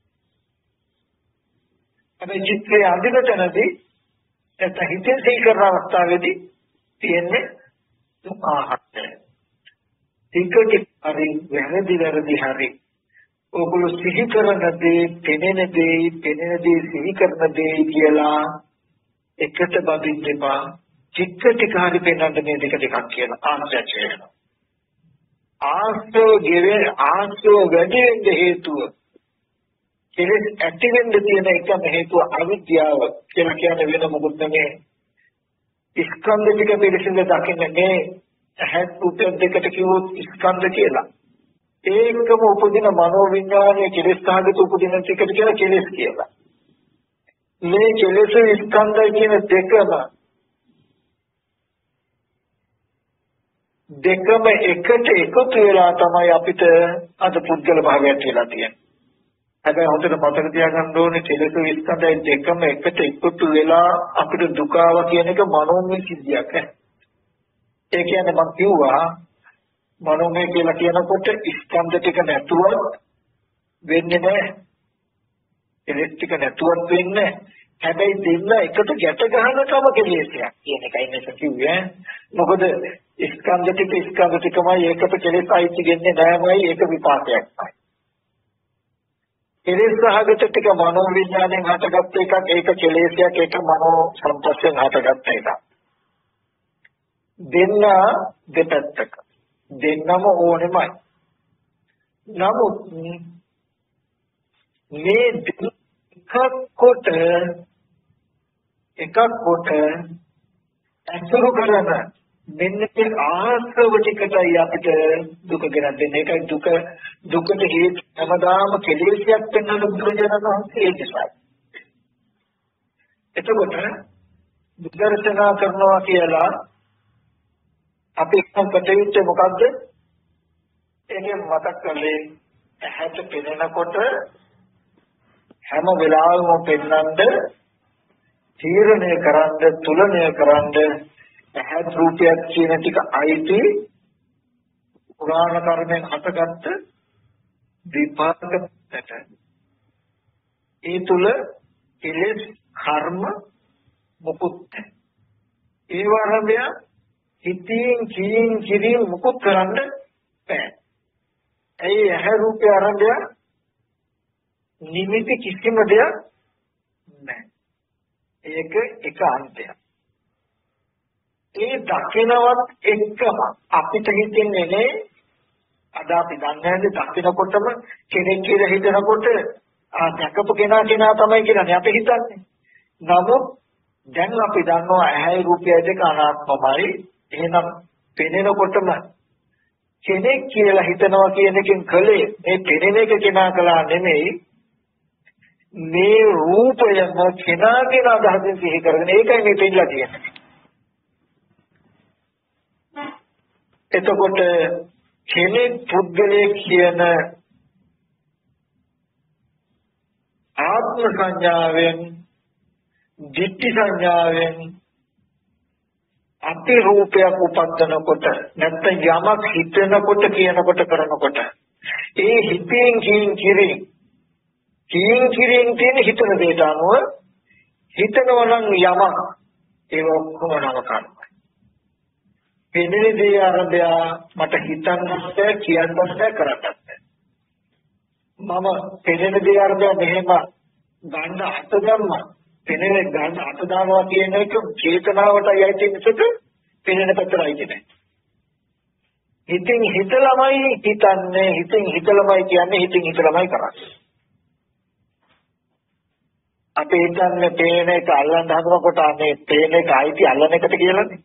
අපි චිත්තයේ අඳින තැනදී එත හිතේ සීකරන අවස්ථාවේදී තියෙන්නේ ආහාරය. ඒකේ හරි වැරදි වැරදි හරි ඔගොල්ලෝ සිහි කරන දේ, පෙනෙන දේ, පෙනෙන දේ සිහි කරන දේ කියලා එකට බඳින්න එපා. චිත්ත ටික හරි පෙන්වන්න මේ දෙක දෙකක් කියලා ආශ්‍රය වෙනවා. ආශ්‍රය ගෙවේ ආශ්‍රය වැඩි වෙන්න හේතුව කෙලෙස් ඇති වෙන්න තියෙන එකම හේතුව අවිද්‍යාව කියලා කියන්නේ වෙන මොකුත් නෙමෙයි. ස්කන්ධ ටික පිළිසිඳ දකින්නේ ඇහත් උපද දෙකට කිව්වොත් ස්කන්ධ කියලා. ඒකම උපදින මනෝ විඥානයේ කෙලෙස් සාගත උපදින ටිකට කියලා කෙලෙස් කියලා. මේ කෙලෙස් ස්කන්ධය කියන දෙකම දෙකම එකට එකතු වෙලා තමයි අපිට අද පුද්ගල භාවයක් කියලා තියෙන්නේ. හැබැයි හොඳට මතක තියාගන්න ඕනේ කෙලෙස් ස්කන්ධය දෙකම එකට එකතු වෙලා අපිට දුක ආවා කියන එක මනෝමය සිද්ධියක් ඈ. ඒ කියන්නේ මම කිව්වා මනෝමය කියලා කියනකොට ස්කන්ධ ටික නැතුව වෙන්නේ නැහැ. කෙලෙස් ටික නැතුවත් වෙන්නේ. හැබැයි දෙන්න එකට ගැට ගන්නකම කෙලෙසයක් කියන එකයි මේක කිව්වේ. මොකද ස්කන්ධ ටික ස්කන්ධ ටිකමයි ඒකට කෙලෙස් අයිති වෙන්නේ නැහැමයි ඒක විපාකයක්මයි. කෙලෙස් සහගත ටික මනෝ විඥාණයෙන් හටගත්ත එකක් ඒක කෙලෙසයක් ඒක මනෝ සංපස්සෙන් හටගත්ත එකක්. දෙන්න දෙපැත්තක දෙන්නම ඕනෙමයි. නමුත් මේ එකක් කොට එකක් කොට අසුරු කරන මෙන්න මේ ආශ්‍රව ටිකටයි අපිට දුක ගෙනත් දෙන්නේ. ඒකයි දුක දුකට හේතු හැමදාම කෙලෙසියක් වෙනන බුදුරජාණන් වහන්සේ ඒ නිසා. එතකොට විදර්ශනා කරනවා කියලා අපි කටයුත්ත මොකද්ද? ඒකෙන් මතක් කරලේ ඇහැට පෙනෙනකොට හැම වෙලාවෙම පෙන්වන්න තීරණය කරන්න තුලණය කරන්න ඇහැ රූපයක් කියන ටික අයිති පුරාණ කර්මෙන් හටගත්ත විපාකකට ඒ තුල කෙලෙස් කර්ම මුකුත් ඒ වරඹය හිතින් කියින් කිරින් මුකුත් කරන්න බෑ. ඒ ඇහැ රූපය ආරම්භය නිමිති කිසිම දෙයක් නැහැ. ඒක එක අන්තයක්. ඒ දකිනවත් එක්කම අපිට හිතෙන්නේ නේ අද අපි දන්නේ දකිනකොටම කෙනෙක් කියලා හිතනකොට ආ දැකපු කෙනා කෙනා තමයි කියන්නේ අපි හිතන්නේ. නමුත් දැන් අපි දන්නවා ඇහැයි රූපයයි දෙක අනාත්මමයි. එහෙනම් පෙනෙනකොටම කෙනෙක් කියලා හිතනවා කියන එකෙන් කලේ මේ පෙනෙන එක කෙනා කළා නෙමෙයි. මේ රූපයම කෙනාගෙන අදහසින් සිහි කරගෙන ඒකයි මේ පෙන්නලා තියෙන්නේ. එතකොට කෙනෙක් පුද්ගලයෙක් කියන ආත්ම සංඥාවෙන් දිට්ඨි සංඥාවෙන් අති රූපයක් උපදිනකොට නැත්නම් යමක් හිතනකොට කියනකොට කරනකොට ඒ හිතෙන් කියින් කිරින් කියින් කිරින් තියෙන හිතන දෙයට අනුව හිතනවා නම් යමක් ඒක ඔක්කොම නම කරනවා. පෙනෙන දේ ආරම්භය මට හිතන්නත් බෑ කියන්නත් බෑ කරන්නත් බෑ. මම පෙනෙන දේ ආරම්භය මෙහෙම ගන්න අත ගන්නවා. පෙනෙන ගන්න අත දානවා කියන එක චේතනාවටයි ඇති මිසක පෙනෙන පැත්තටයි කියන්නේ. හිතින් හිතලමයි හිතන්නේ හිතින් හිතලමයි කියන්නේ හිතින් හිතලමයි කරන්නේ. අපි හිතන්නේ පේන එක අල්ලන්න හදනකොට අනේ පේන එක ආයිති අල්ලන එකට කියලානේ.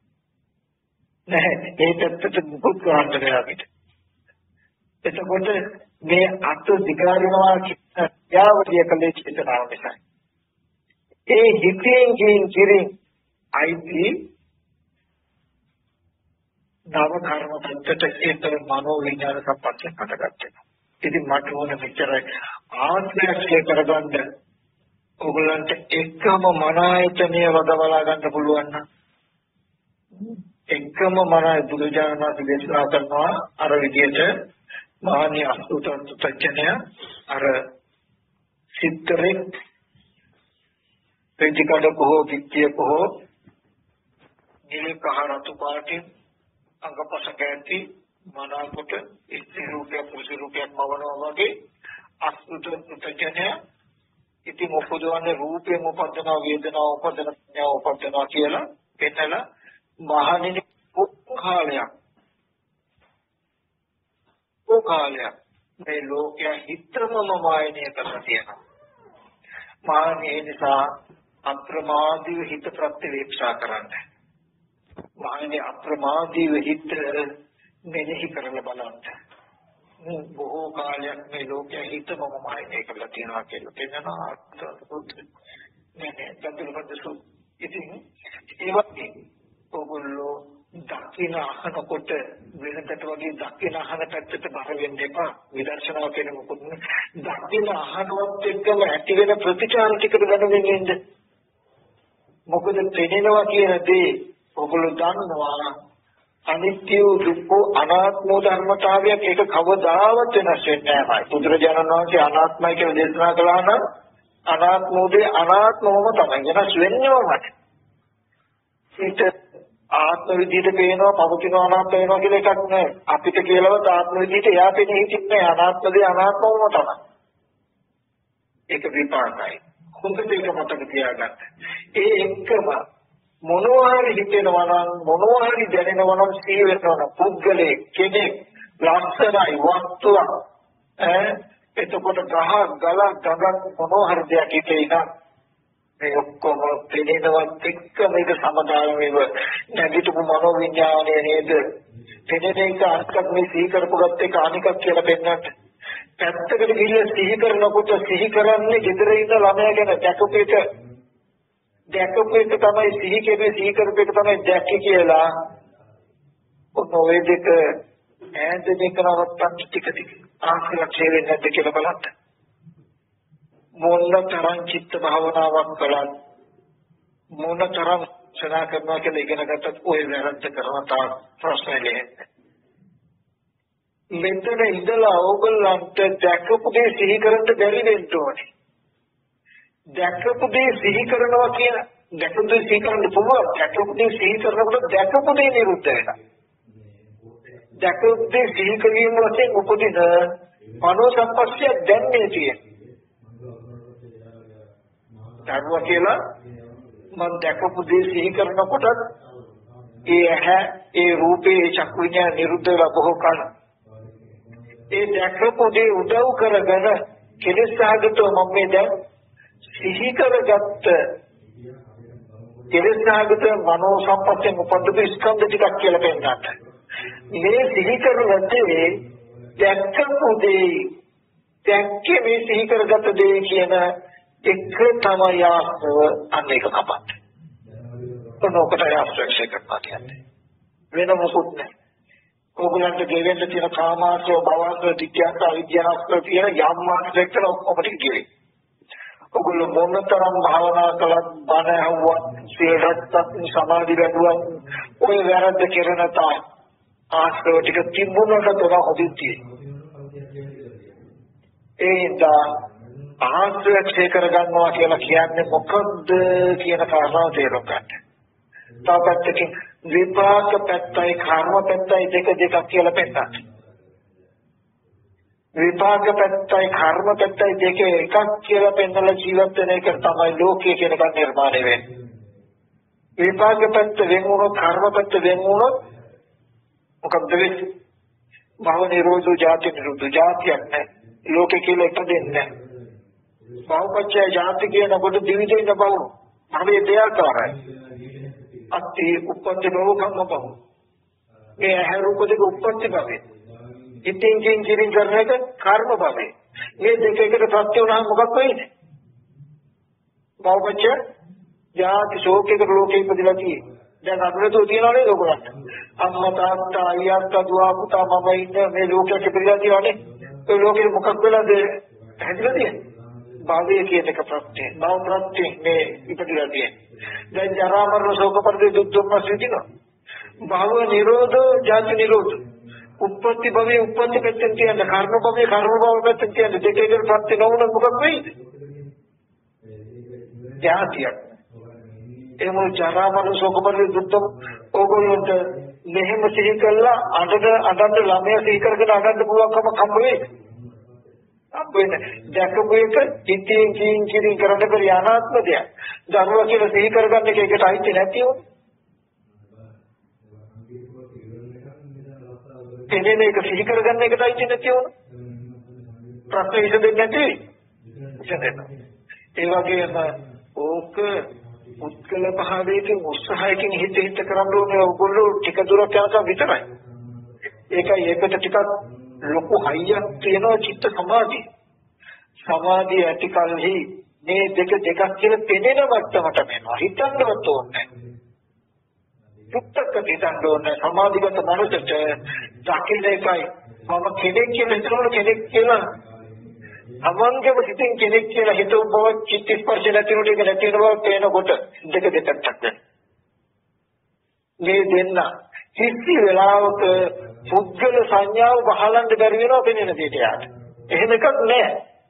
නැහැ ඒ පැත්තට මුකුත් කරන්න බෑ අපිට. එතකොට මේ අත දිගාරිනවා කියන යාවලිය කලේ චේතනාව නිසා. ඒ හිතෙන් කියින් කිරින් ආයිති නව කර්ම පන්තට ඒතර මනෝ විඥාන සම්පත්තට හටගත්තා. ඉතින් මට ඕන මෙච්චරයි ආශ්‍රය කරගන්න ඔයගලන්ට එකම මන ආයතනය වදවලා ගන්න පුළුවන් නම් එකම මන බුදුජානක දේශනා කරනවා අර විදියට මහණී අසුතත්ත්‍යඥය අර සිත්තරේ පෙන්තිකඩ කොහො විත්‍ය කොහො නිල කහරතු පාටින් අංගපසක ඇති මනාකොට ඉස්ති රූපයක් පුරුෂ රූපයක් මවනවා වගේ අසුතත්ත්‍යඥය ඉතින් උපදවන්නේ රූපේ උපදිනවා වේදනාව උපදින සංඥා උපදිනවා කියලා එතන මහණෙනි කාලයක් ඕ කාලයක් මේ ලෝකයේ හිතමම මායනය කරලා තියෙනවා. මානේ නිසා අප්‍රමාදීව හිත ප්‍රතිවේක්ෂා කරන්න. මානේ අප්‍රමාදීව හිත මෙනෙහි කරලා බලන්න. බොහෝ කාලයක් මේ ලෝකයේ හිතමම මායනය කරලා තියෙනවා කියලා කියනවා. නේ නේ දතුරුපදසු ඉතින් ඒ වගේ ඔගොල්ලෝ දකින අහනකොට වෙනකට වගේ දකින අහන පැත්තට බර වෙන්න එපා. විදර්ශනාව කියන මොකද දකින අහනවත් එක්කම ඇති වෙන ප්‍රතිචාර ටිකට දැනෙන්න ඉන්න. මොකද පෙනෙනවා කියන දේ ඔගොල්ලෝ දන්නවා අනිත්‍ය දුක්ඛ අනාත්ම ධර්මතාවයක් ඒක කවදාවත් වෙනස් වෙන්නේ නැහැ. බුදුරජාණන් වහන්සේ අනාත්මයි කියලා දේශනා කළා නම් අනාත්මෝදේ අනාත්මවම තමයි වෙනස් වෙන්නේමයි. ඒක ආත්ම විදිහට පේනවා පවතිනවා අනාත්ම වෙනවා කියලා එකක් නෑ. අපිට කියලාවත් ආත්ම විදිහට එයා පෙනේ හිටින්නේ අනාත්මදී අනාත්මවම තමයි. ඒක විපාකයි. හොඳට ඒක මතක තියාගන්න. ඒ එක්කම මොනවා හරි හිතෙනවා නම් මොනවා හරි දැනෙනවා නම් සිහි වෙනවා නම් පුද්ගලයේ කෙනෙක් ලක්ෂණයි වස්තුවක් ඈ එතකොට ගහ ගල ගඟක් මොනවා හරි දෙයක් හිතේ ඉඳන් මේ ඔක්කොම පෙනෙනවත් එක්ක මේක සමාදාන වේව නැගිටපු මනෝවිඤ්ඤාණය නේද පෙනෙන එක අර්ථයක් මේ සිහි කරපුවත් එක අනිකක් කියලා පෙන්නන්න පැත්තකට ගිහින් සිහි කරනකොට සිහි කරන්නේ ගෙදර ඉන්න ළමයා ගැන දැකපු එක දැකපු එක තමයි සිහි කෙරේ සිහි කරපු එක තමයි දැක්කේ කියලා ඔය දෙක ඈත දෙක නවත්තන්න ටික ටික ආස්ලක්ෂය වෙන්නේ නැද්ද කියලා බලන්න මොන තරම් චිත්ත භාවනාවක් කළත් මොන තරම් සදා කරනවා කියලා ඉගෙන ගත්තත් ඔය වැරද්ද කරන තා ප්‍රශ්නේ නැහැ මෙතන ඉඳලා ඕගොල්ලන්ට දැකපු දේ සිහි කරන්න බැරි වෙන්න ඕනේ දැකපු දේ සිහි කරනවා කියන දැකපු දේ සිහි කරන්න පුළුවන් දැකපු දේ සිහි කරනකොට දැකපු දේ නිරුද්ධ වෙනවා දැකපු දේ සිහි කිරීම වශයෙන් උපදින මනෝ සම්පස්ය දැන් මේ තියෙන්නේ දරුවා කියලා මම දැකපු දේ සිහි කරනකොට ඒ ඇහැ ඒ රූපේ ඒ චක්කු විඤ්ඤාණ නිරුද්ධ වෙලා බොහෝ කාල ඒ දැකපු දේ උදව් කරගෙන කෙලෙස් සහගතව මම මේ දැන් සිහි කරගත්ත කෙලෙස් සහගත මනෝ සම්පස්යෙන් උපදින ස්කන්ධ ටිකක් කියලා පෙන්නන්න මේ සිහි කරගත්තේ දැක්කපු දේ දැක්කේ මේ සිහි කරගත්ත දේ කියන එක තමයි ආස්ව අනේක කපත්. කොනෝකට ආස්ත්‍රක්ෂය කරනවා කියන්නේ. වෙන මොකුත් නැහැ. ඕගොල්ලන්ට ගෙවෙන්න තියෙන කාමාශ්‍රව, භවශ්‍රව, ditthyaශ්‍රව, අවිද්‍යාශ්‍රව කියන යම් මාත්‍රයක් කරන ඔක්කොම ටික ගෙවේ. ඕගොල්ලෝ මොනතරම් භාවනා කළත්, බණ ඇහුවත්, සීලවත් සමාධි වැඩුවත් ඔය වැරද්ද කරන තා ආශ්‍රව ටික තිබුණාට තව හොදිතියි. ඒදා ආශ්‍රය කර ගන්නවා කියලා කියන්නේ මොකද්ද කියන කාරණාව තේරුම් ගන්න. තාපත්තකින් විපාක පැත්තයි කර්ම පැත්තයි දෙක දෙකක් කියලා පෙන්නන්න. විපාක පැත්තයි කර්ම පැත්තයි දෙක එකක් කියලා පෙන්නලා ජීවත් වෙන එක තමයි ලෝකයේ කියන එක නිර්මාණය වෙන්නේ. විපාක පැත්ත වෙන වුණොත් කර්ම පැත්ත වෙන වුණොත් මොකක්ද වෙන්නේ? භව නිරෝධෝ ජාති නිරෝධෝ ජාතියක් නැහැ. ලෝකේ කියලා එක දෙන්නේ නැහැ. භවපච්චය ජාති කියනකොට දිවිදෙන්න බව. භවයේ දෙයාකාරයි. අත්ති උප්පත්ති භව කම්ම භව. මේ හැරූප දෙක උප්පත්ති භවේ. ඉතින් කින් කිරින් කරන එක කර්ම භවේ. මේ දෙක එකට ප්‍රත්‍ය වුණාම මොකක් වෙයිද? භවපච්චය ජාති ශෝකයක ලෝකෙ ඉපදලා තියෙන්නේ. දැන් අනුරතෝ තියනවා නේද ඔයගොල්ලන්ට? අම්මා තාත්තා අයියා අක්කා දුව පුතා මම ඉන්න මේ ලෝකෙක ඉපදලා තියෙනවානේ. ඒ ලෝකෙ මොකක් වෙලාද හැදිලා තියෙන්නේ? භවය කියන එක ප්‍රත්‍ය. භව ප්‍රත්‍ය මේ ඉපදලා තියෙන්නේ. දැන් ජරා මරණ ශෝක පරිදේ දුක් දුම්නස් විඳිනවා. භව නිරෝධෝ ජාති නිරෝධෝ. උප්පත්ති භවයේ උප්පත්ති පැත්තෙන් කියන්නේ කර්ම භවයේ කර්ම භව පැත්තෙන් කියන්නේ දෙකේකට ප්‍රත්‍ය නොවුනොත් මොකක් වෙයිද? ජාතියක්. එහෙම ජරා මරණ ශෝක පරිදේ දුක් දුම් ඕගොල්ලන්ට මෙහෙම සිහි කළා අඬන අඬන ළමයා සිහි කරගෙන අඬන්න පුළුවන්කම කම් වෙයි. අපේන දැකපු එක ඉතින් කින් කිරින් කරන්න බැරි අනාත්ම දෙයක්. දරුවා කියලා සිහි කරගන්න එක එකට අයිති නැති වුණා. එන්නේ මේක සිහි කරගන්න එකට අයිති නැති වුණා. ප්‍රශ්න විසඳෙන්නේ නැති. විසඳෙනවා. ඒ වගේම ඕක උත්කල භාවයකින් උත්සාහයකින් හිත හිත කරන්න ඕනේ ඔයගොල්ලෝ ටික දුරක් යනකම් විතරයි. ඒකයි ඒකට ටිකක් ලොකු හයියක් තියෙනවා චිත්ත සමාධිය. සමාධිය ඇති කලෙහි මේ දෙක දෙකක් කියලා පෙනෙන මට්ටමට වෙනවා. හිතන්නවත් ඕනේ. දුක්ඛක හිතන්න ඕනේ. සමාධිගත මනසට දකින්න එකයි මම කෙනෙක් කියලා හිතනවල කෙනෙක් කියලා අමංගම සිතින් කෙනෙක් කියලා හිතුව බව චිත්ත ස්පර්ශ නැතිනොට ඒක නැති වෙන බව පේනකොට දෙක දෙකක් ගන්න. මේ දෙන්න කිසි වෙලාවක පුද්ගල සංඥාව බහලන්න බැරි වෙනවා පෙනෙන දෙයට යාට. එහෙම එකක් නැහැ.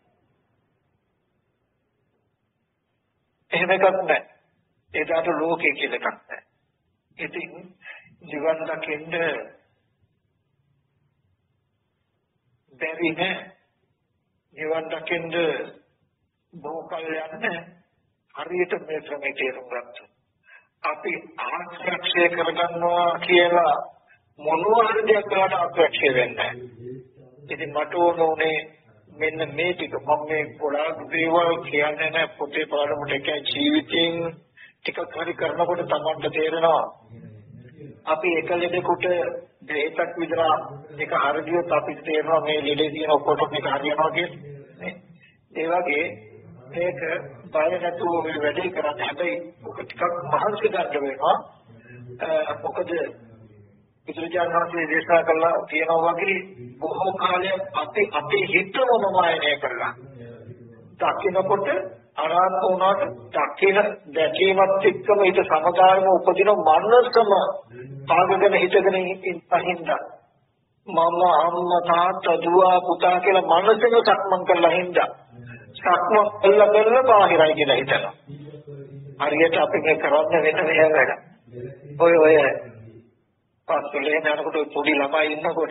එහෙම එකක් නැහැ. ඒකට ලෝකේ කියලා එකක් නැහැ. ඉතින් ජීවන දකින්න බැරි නෑ. ජීවන දකින්න බොහෝ කල් යන්නේ හරියට මේ ක්‍රමයේ තේරුම් ගන්න. අපි ආශ්‍රක්ෂය කරගන්නවා කියලා මොනවා හරි දෙයක් කරලා ආශ්‍රක්ෂය වෙන්නේ නැහැ. ඉතින් මට ඕනේ මෙන්න මේ ටික මම මේ ගොඩාක් දේවල් කියන්නේ නැහැ පොතේ පාඩමට එක ජීවිතෙන් ටිකක් හරි කරනකොට තමන්ට තේරෙනවා අපි එක ලෙඩෙකුට දෙයක් විතර එක හරියට අපිට තේරෙනවා මේ ලෙඩේ තියෙන ඔක්කොටම මේක හරියනවා කියන්නේ. ඒ වගේ මේක බය නැතුව මේ වැඩේ කරන්න හැබැයි ඔක ටිකක් මහන්සි ගන්න වෙනවා. මොකද විද්‍යාඥයන් වහන්සේ දේශනා කළා කියනවා වගේ බොහෝ කාලයක් අපි අපේ හිතම මොනවායනය කරලා දකින්නකොට අනාත්ම වුණාට දකින දැකීමත් එක්කම ඊට සමගාමීව උපදින මනසම පාගගෙන හිතගෙන ඉඳින්දා මම අම්මා තාත්තා දුව පුතා කියලා මනසෙම සක්මන් කරලා හින්දා සක්මන් කළා බැලලා බාහිරයි කියලා හිතනවා. හරියට අපි මේ කරන්න වෙන මේ වැඩ. ඔය ඔය පස්සේ නරකට පොඩි ළමයි ඉන්නකොට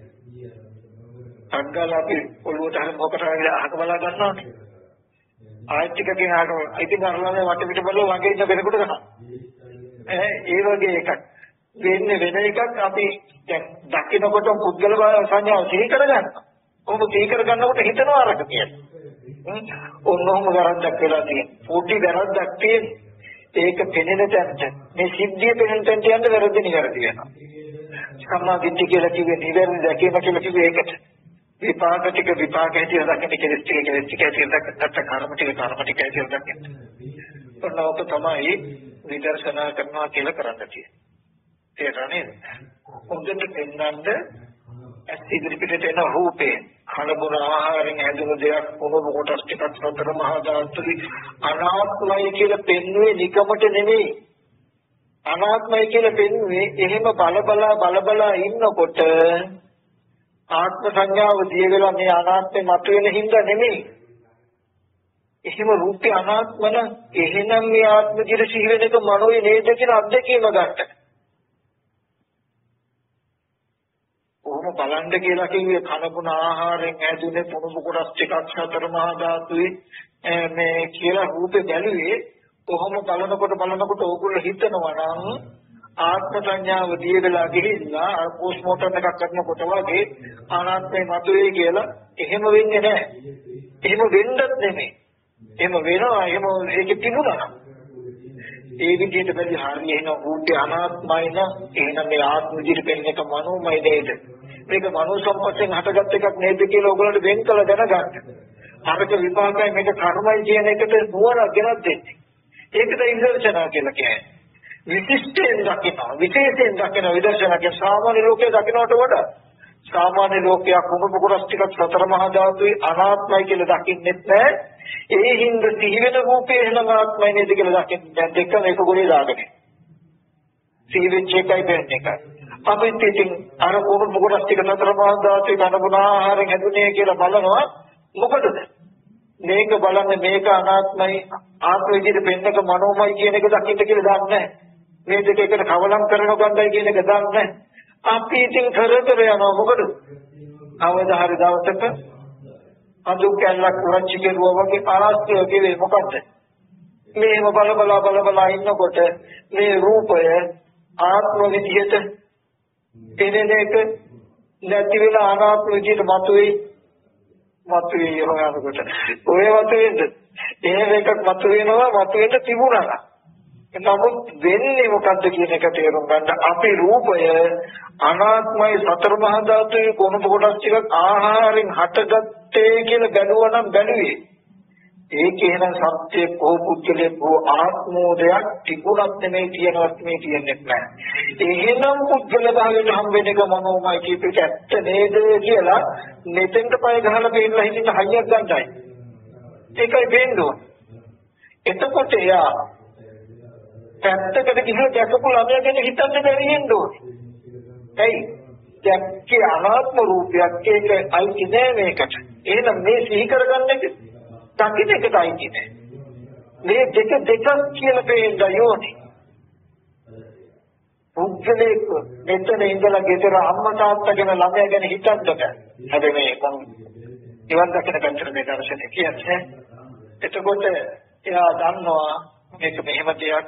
අංගල අපි ඔළුවට හරි මොකට හරි අහක බලා ගන්නවානේ. ආයෙත් ටික කෙනාට ඉතින් අරලානේ වට පිට බලලා ළඟ ඉන්න කෙනෙකුට ගහනවා. ඈ ඒ වගේ එකක් වෙන්නේ වෙන එකක් අපි දැන් දකින්නකොට පුද්ගල සංඥාව සිහි කරගන්නවා. ඔබ සිහි කරගන්නකොට හිතනවා අරක කියලා. ඔන්නෝම වැරද්දක් වෙලා තියෙනවා. පොඩි වැරද්දක් තියෙනවා. ඒක පෙනෙන තැනට මේ සිද්ධිය පෙනෙන තැනට යන්න වැරදි නිවැරදි වෙනවා. සම්මාදිට්ඨිය කියලා කිව්වේ නිවැරදි දැකීම කියලා කිව්වේ ඒකට. විපාක ටික විපාක හැටියට දකින්න කෙලස් ටික කෙලස් ටික හැටියට දක්වන්න කර්ම ටික කර්ම ටික හැටියට දකින්න. ඔන්නෝක තමයි විදර්ශනා කරනවා කියලා කරන්න තියෙන්නේ. තේරෙන්නේ? හොඳට පෙන්වන්න ඇස් ඉදිරිපිටට එන රූපේ කලබුන ආහාරයෙන් හැදුණු දෙයක් මොන කොටස් ටිකක් සතර මහා ධාතුයි අනාත්මයි කියලා පෙන්වුවේ නිකමට නෙමෙයි. අනාත්මයි කියලා පෙන්වුවේ එහෙම බල බලා බල බලා ඉන්නකොට ආත්ම සංඥාව දිය වෙලා මේ අනාත්මේ මතුවෙන හින්දා නෙමෙයි. එහෙම රූපේ අනාත්ම නම් එහෙනම් මේ ආත්ම දිර සිහි වෙන එක මනෝයි නේද කියන අත්දැකීම ගන්න. කොහොම බලන්න කියලා කිව්වේ කනබුන ආහාරයෙන් ඇදුනේ පොණු කොටස් ටිකක් සතර මහා ධාතුයි මේ කියලා රූපේ බැලුවේ කොහොම බලනකොට බලනකොට ඕගොල්ලෝ හිතනවා නම් ආත්ම සංඥාව දිය වෙලා ගිහිල්ලා අර පෝස්ට්මෝටම් එකක් කරනකොට වගේ අනාත්මයි මතුවේ කියලා එහෙම වෙන්නේ නැහැ. එහෙම වෙන්නත් නෙමෙයි. එහෙම වෙනවා එහෙම ඒක තිබුණා. ඒ විදිහට බැලි හරිය එන රූපේ අනාත්මයි නම් එහෙනම් මේ ආත්ම විදිහට පෙනෙන එක මනෝමය නේද? මේක මනෝ සම්පස්යෙන් හටගත් එකක් නේද කියලා ඔයගොල්ලන්ට වෙන් කළ දැනගන්න. අරක විපාකයි මේක කර්මයි කියන එකට නුවණක් ගෙනත් දෙන්නේ. ඒකට විදර්ශනා කියලා කියන්නේ. විශිෂ්ටයෙන් දකිනවා විශේෂයෙන් දකින විදර්ශනාගේ සාමාන්‍ය ලෝකයේ දකින්නට වඩා සාමාන්‍ය ලෝකයක් මොකද කොටස් ටිකක් සතර මහා ධාතුයි අනාත්මයි කියලා දකින්නෙත් නැහැ. ඒ හින්දා සිහි වෙන රූපේ එහෙම ආත්මයි නේද කියලා දකින්න දැන් දෙක මේක ගොඩේ දාගෙන. සිහි වෙච්ච එකයි වෙන්නේ එකයි. අපිට ඉතින් අර මොකද කොටස් ටික සතර මහා ධාතුයි කනබුන ආහාරයෙන් හැදුනේ කියලා බලනවා මොකටද? මේක බලන්නේ මේක අනාත්මයි ආත්ම විදිහට පෙන්නක මනෝමය කියන එක දකින්න කියලා දන්නේ නැහැ. මේ දෙක එකට කවලම් කරන ගන්නයි කියන එක දන්නේ නැහැ. අපි ඉතින් කර කර යනවා මොකද? අවදා හරි දවසක අඳු කැලක් කුරච්චි කෙරුවා වගේ ආස්තිය කිව්වේ මොකද්ද? මේව බල බල බල බල ඉන්නකොට මේ රූපය ආත්ම විදිහට පෙනෙන එක නැති වෙලා අනාත්ම විදිහට මතුවේ මතුවේ යනකොට ඔය මතුවෙන්න එහෙම එකක් මතුවෙනවා මතුවෙන්න තිබුණා. නමුත් වෙන්නේ මොකද්ද කියන එක තේරුම් ගන්න අපි රූපය අනාත්මයි සතර මහා ධාතුවේ කොන කොටස් ටිකක් ආහාරයෙන් හටගත්තේ කියලා බැලුවා නම් බැලුවේ ඒකේ නම් සත්‍ය කෝ පුද්ගලයේ කෝ ආත්මෝදයක් තිබුණත් නෙමෙයි කියනවත් මේ කියන්නේ නැහැ. එහෙනම් පුද්ගල භාවයෙන් හම් වෙන එක මනෝමය කීපෙක ඇත්ත නේද කියලා මෙතෙන්ට පය ගහලා බේරලා හිටින්න හයියක් ගන්නයි. ඒකයි බේන්දුව. එතකොට එයා පැත්තකට ගිහින් දැකපු ළමයා ගැන හිතන්න බැරි වෙන්න ඕනේ. ඇයි? දැක්කේ අනාත්ම රූපයක් ඒක අයිති නෑ මේකට. එහෙනම් මේ සිහි කරගන්න එක දකින්න එකයි කියන්නේ. මේ දෙක දෙකක් කියලා බේන්න යෝනි. පුද්ගලෙක් මෙතන ඉඳලා ගෙදර අම්මා තාත්තා ගැන ළමයා ගැන හිතන්න බෑ. හැබැයි මේ මම ඉවන් දකින පැත්තට මේ දර්ශනය කියන්නේ. එතකොට එයා දන්නවා මේක මෙහෙම දෙයක්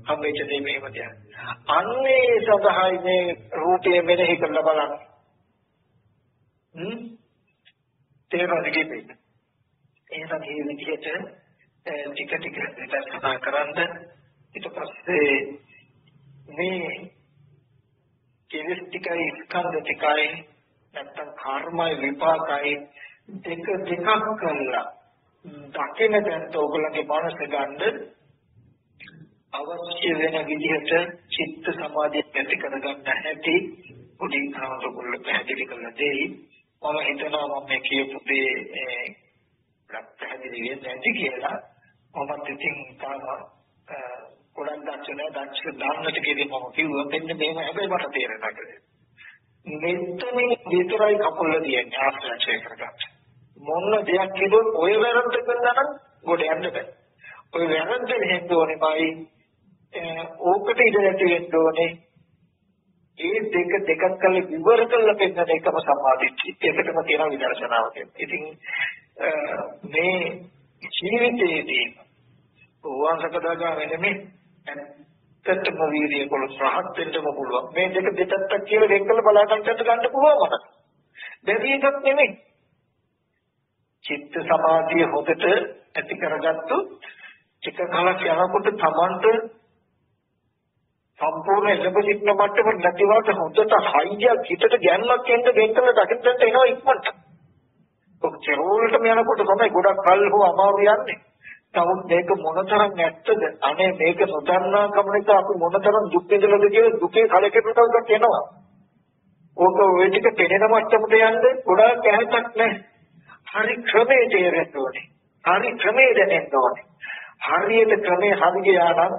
හම්බෙච්ච දේ මේව තියන්න. අන්නේ සඳහායි මේ රූපය මෙනෙහි කරලා බලන්න. හ්ම් තේරෙනවද කියන්නේ? එහෙනම් මේ විදිහට ටික ටික විදර්ශනා කරන්ද ඊට පස්සේ මේ කෙලෙස් ටිකයි ස්කන්ධ ටිකයි නැත්තම් කර්මයි විපාකයි දෙක දෙකක් කරලා දකින දැන්ට ඔයගොල්ලන්ගේ මනස ගන්න අවශ්‍ය වෙන විදිහට චිත්ත සමාධිය ඇති කරගන්න හැටි පොඩි කාරණාවල පැහැදිලි කරලා දෙයි. මම හිතනවා මම මේ කියපු දේ පැහැදිලි වෙන්නේ නැති කියලා. මමත් ඉතින් තාම ගොඩක් දැක්ෂණ දැක්ෂ දාන්නට කියලා මම කිව්වා. මෙන්න මේව හැබැයි මට තේරෙනවා කියලා. මෙතන විතරයි කකුල දියන්නේ ආශ්‍රය කරගන්න. මොන දෙයක් කිව්වොත් ඔය වැරද්ද කරනවා නම් ගොඩ යන්න බෑ. ඔය වැරද්ද හෙන්නෝනේ බයි ඕකට ඉඳ නැති වෙන්න ඕනේ. ඒ දෙක දෙකක් කළ විවර කළ පෙන්නන එකම සම්මාදිට්ඨිය. ඒකටම තියෙන විදර්ශනාව කියන්නේ. ඉතින් මේ ජීවිතයේදී වංශකදාගා වෙන්නේ ඇත්තටම වීර්යය කොලොස් රහත් වෙන්නම පුළුවන්. මේ දෙක දෙකක් කියලා වෙන් කළ බලා ගන්නට ගන්න පුළුවන් මට. බැරි එකක් නෙමෙයි. චිත්ත සමාධිය හොදට ඇති කරගත්තු ටික කාලයක් යනකොට තමන්ට සම්පූර්ණ එළඹ සිටින මට්ටම නැතිවට හොදට හයියක් හිතට ගැන්මක් එන්න දෙන්නල දකින්නට එනවා ඉක්මනට. ඔක් චරෝලටම යනකොට තමයි ගොඩක් කල් හෝ අමාරු යන්නේ. නමුත් මේක මොනතරම් ඇත්තද? අනේ මේක නොදන්නා කම නිසා අපි මොනතරම් දුක් විඳලාද කියලා දුකේ කලකිරුණාවක් එනවා. ඕක ඔය ටික පෙනෙන මට්ටමට යන්නේ ගොඩාක් ඇහැටක් නැහැ. හරි ක්‍රමයේ තේරෙන්න ඕනේ. හරි ක්‍රමයේ දැනෙන්න ඕනේ. හරියට ක්‍රමයේ හරි ගියා නම්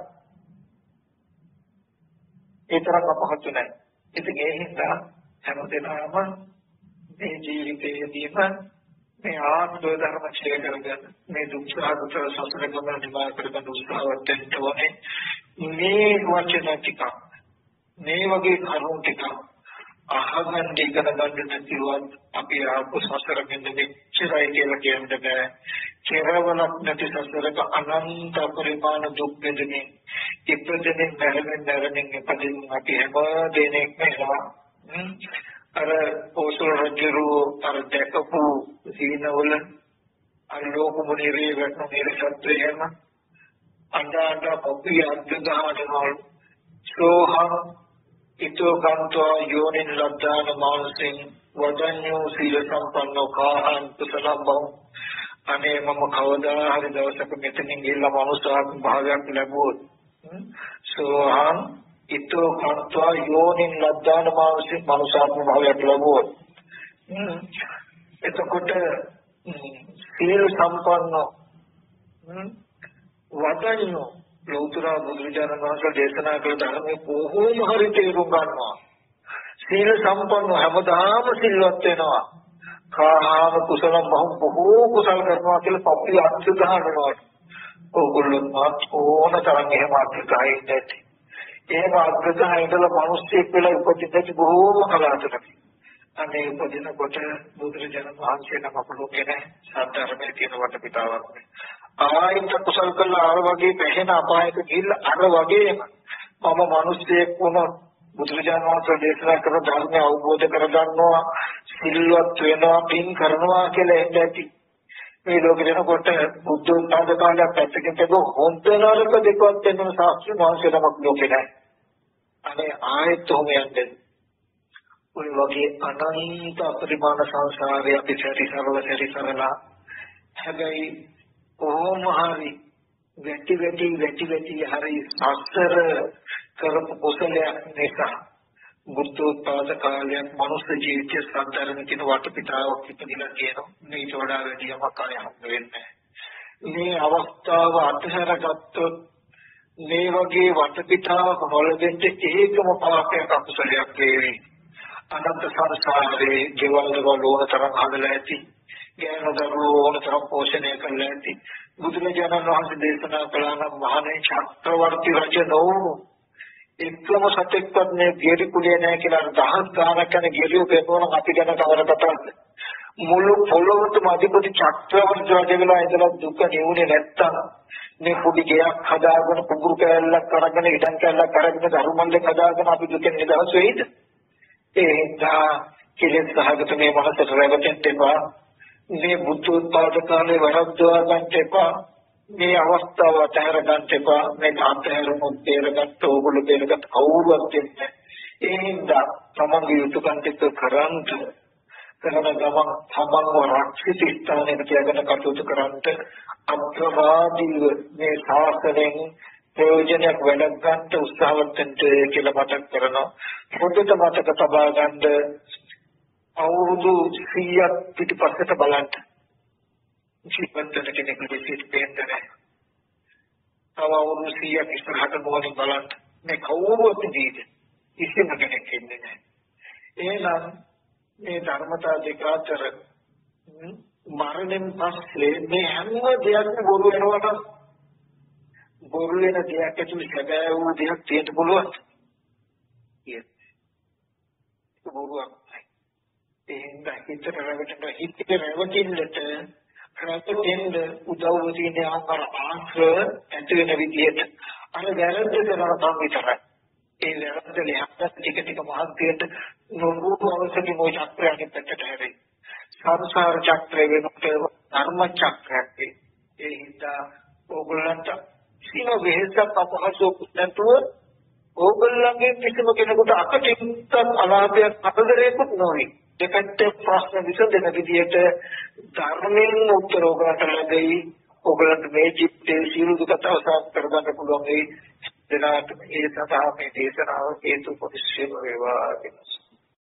ඒ තරම් අපහසු නැහැ. ඉතින් ඒ හින්දා හැමදේම මේ ජීවිතයේදීම මේ ආත්ම ධර්ම ක්ෂය කරගෙන මේ දුක් සහගත සසර ගමන නිවා කරගන්න උත්සාහවත් වෙන්න ඕනේ. මේ වචන ටික මේ වගේ කරුණු ටික අහගන්න ඉගෙන ගන්න නැතිවත් අපි ආපු සසර ගෙන්න මෙච්චරයි කියලා කියන්න බෑ. කෙරවලක් නැති සසරක අනන්ත පරිමාණ දුක් දෙන්නේ ඉපදෙන්නේ නැරෙන්නේ නැරෙන්නේ ඉපදින්න අපි හැම දෙනෙක්ම එනවා. අර ඕසල රජු අර දැකපු සීනවල අර ලෝක මුනිරේ වටන නිරසත්‍රයම අඬ කොපිය අද්දගානවල සෝහං ඊතෝ කාන්තෝ යෝනින් ලද්දාන මානසින් වදඤ්ඤෝ සීල සම්පන්නෝ කාහං කුසලබ්බං අනේ මම කවදා හරි දවසක මෙතනින් ගිහිල්ලා මනුස්සාත්ම භාවයක් ලැබුවොත් සෝහං ඊතෝ කාන්තෝ යෝනින් ලද්දාන මානසින් මනුස්සාත්ම භාවයක් ලැබුවොත් එතකොට සීල සම්පන්නෝ වදඤ්ඤෝ ලෞතර බුදුරජාණන් වහන්සේ දේශනා කළ ධර්මයේ කොහොම හරි තේරුම් ගන්නවා. සීල සම්පන්න හැමදාම සිල්වත් වෙනවා. කාහාම කුසල බහු බොහෝ කුසල කරනවා කියලා පප්පි අත්‍ය ගන්නවා. ඕගොල්ලෝ මාත් ඕන තරම් එහෙම අත්‍යයි නැති. එහෙම අත්‍යයි ඉඳලා මිනිස්සෙක් වෙලා උපදින්නට බොහෝම කලාතුරකින්. අනේ උපදිනකොට බුදුරජාණන් වහන්සේ නම අපලෝකේ සාධර්මයේ තියෙන වටපිටාවක්. ආයත කුසල කළා අර වගේ පැහැෙන අපායක ගිහිල්ලා අර වගේම මම මිනිස්සෙක් වුණා බුදුරජාණන් වහන්සේ දේශනා කරන ධර්මය අවබෝධ කරගන්නවා සිල්වත් වෙනවා පින් කරනවා කියලා එන්න ඇති මේ ලෝකේ දෙනකොට බුද්ධ උත්පාද කාලයක් පැත්තකින් තිබු හොඳ නරක දෙකවත් වෙනම සාක්ෂි වහන්සේ නමක් ලෝකේ නැහැ. අනේ ආයත උම යන්නේ ඔය වගේ අනන්ත අපරිමාණ සංසාරේ අපි සැරිසරලා සැරිසරලා හැබැයි ඕම හරි වැටි වැටි වැටි වැටි හරි සසර කරපු කුසලයක් නිසා බුද්ධ උත්පාද කාලයක් මනුස්ස ජීවිතය සාධාරණ කියන වටපිටාවක් ඉපදිලා තියෙනවා. මේට වඩා වැඩි යමක් ආය හම්බ වෙන්නේ මේ අවස්ථාව අත්හැරගත්තොත් මේ වගේ වටපිටාවක නොලෙන්න ඒකම පාපයක් අකුසලයක් වේවි. අනන්ත සංසාරේ ජීවල් වල ඕන තරම් හදලා ඇති. ඥානදරුවෝ ඕන තරම් පෝෂණය කරලා ඇති. බුදුරජාණන් වහන්සේ දේශනා කළා නම් මහානේ චක්‍රවර්ති රජ නෝ එක්කම සත්‍යක්වත් මේ ගිරි කුලිය නැහැ කියලා දහස් ගානක් යන ගිරියෝ පෙන්වන අපි ගැන කවර කතාවද? මුළු පොළොවටම අධිපති චක්‍රවර්ති වගේ වෙලා ඉඳලා දුක නිවුනේ නැත්තම් මේ පොඩි ගෙයක් හදාගෙන කුඹුරු කෑල්ලක් අරගෙන ඉඩම් කෑල්ලක් අරගෙන ධර්මමණ්ඩලයක් හදාගෙන අපි දුකෙන් නිදහස් වෙයිද? ඒ හින්දා කෙලෙස් සහගත මේ මනසට රැවටෙන්න එපා. මේ බුද්ධ උත්පාද කාලේ වරද්දවා ගන්න එපා. මේ අවස්ථාව අතහැර ගන්න එපා. මේ අතහැරුණොත් තේරගත්ත ඕගොල්ලෝ තේරගත්ත කවුරුවත් දෙන්නේ. ඒ හින්දා තමන්ගේ යුතුයකම් ටික කරන්ට කරන ගමන් තමන්ව රක්ෂිත ස්ථානයක තියාගෙන කටයුතු කරන්ට අප්‍රමාදීව මේ ශාසනයෙන් ප්‍රයෝජනයක් වැඩක් ගන්න උත්සාහවත් වෙන්න කියලා මතක් කරනවා. පොඩ්ඩට මතක තබා ගන්න අවුරුදු සීයක් පිටිපස්සට බලන්න. ජීවිතේ කෙනෙකුට සිද්ධ වෙන්නේ. තව අවුරුදු සීයක් ඉස්සරහට මොකද බලන්න. මේ කවුරුත් දීද කිසිම කෙනෙක් ඉන්නේ නැහැ. එහෙනම් මේ ධර්මතා දෙක අතර මරණයෙන් පස්සේ මේ හැම දෙයක්ම බොරු වෙනවට බොරු වෙන දෙයක් ඇතුළේ සැබෑ වූ දෙයක් තියෙන්න පුළුවන්. ඒක බොරුවක්. එහෙනම් හිතට රැවටෙන හිතට රැවටෙන්නට රැවටෙන්න උදව් වෙන ආකාර ආශ්‍රය ඇති වෙන විදිහට අර වැරද්ද කරනවා තමයි විතරයි. ඒ වැරද්ද ලියහත් ටික ටික මහත්යට නොබෝ අවශ්‍යකි මොයි චක්‍රයකින් පැත්තට හැරෙයි. සංසාර චක්‍රය වෙනකොට ධර්ම චක්‍රයක්. ඒ හින්දා ඕගොල්ලන්ට සීන වෙහසක් අපහසුයක් නැතුව ඕගොල්ලන්ගේ කිසිම කෙනෙකුට අකටින්ට අලාභයක් අතරේකුත් නොවේ. දෙකට ප්‍රශ්න විසඳන විදියට ධර්මයෙන් උත්තර ඕගොල්ලන්ට ලැබෙයි. ඕගොල්ලන්ට මේ චිත්තේ සීල දුක අවසන් කරගන්න පුළුවන්. ඒ දනාට ඒ සඳහා මේ දේශනාව හේතු පොදිසිය වේවා.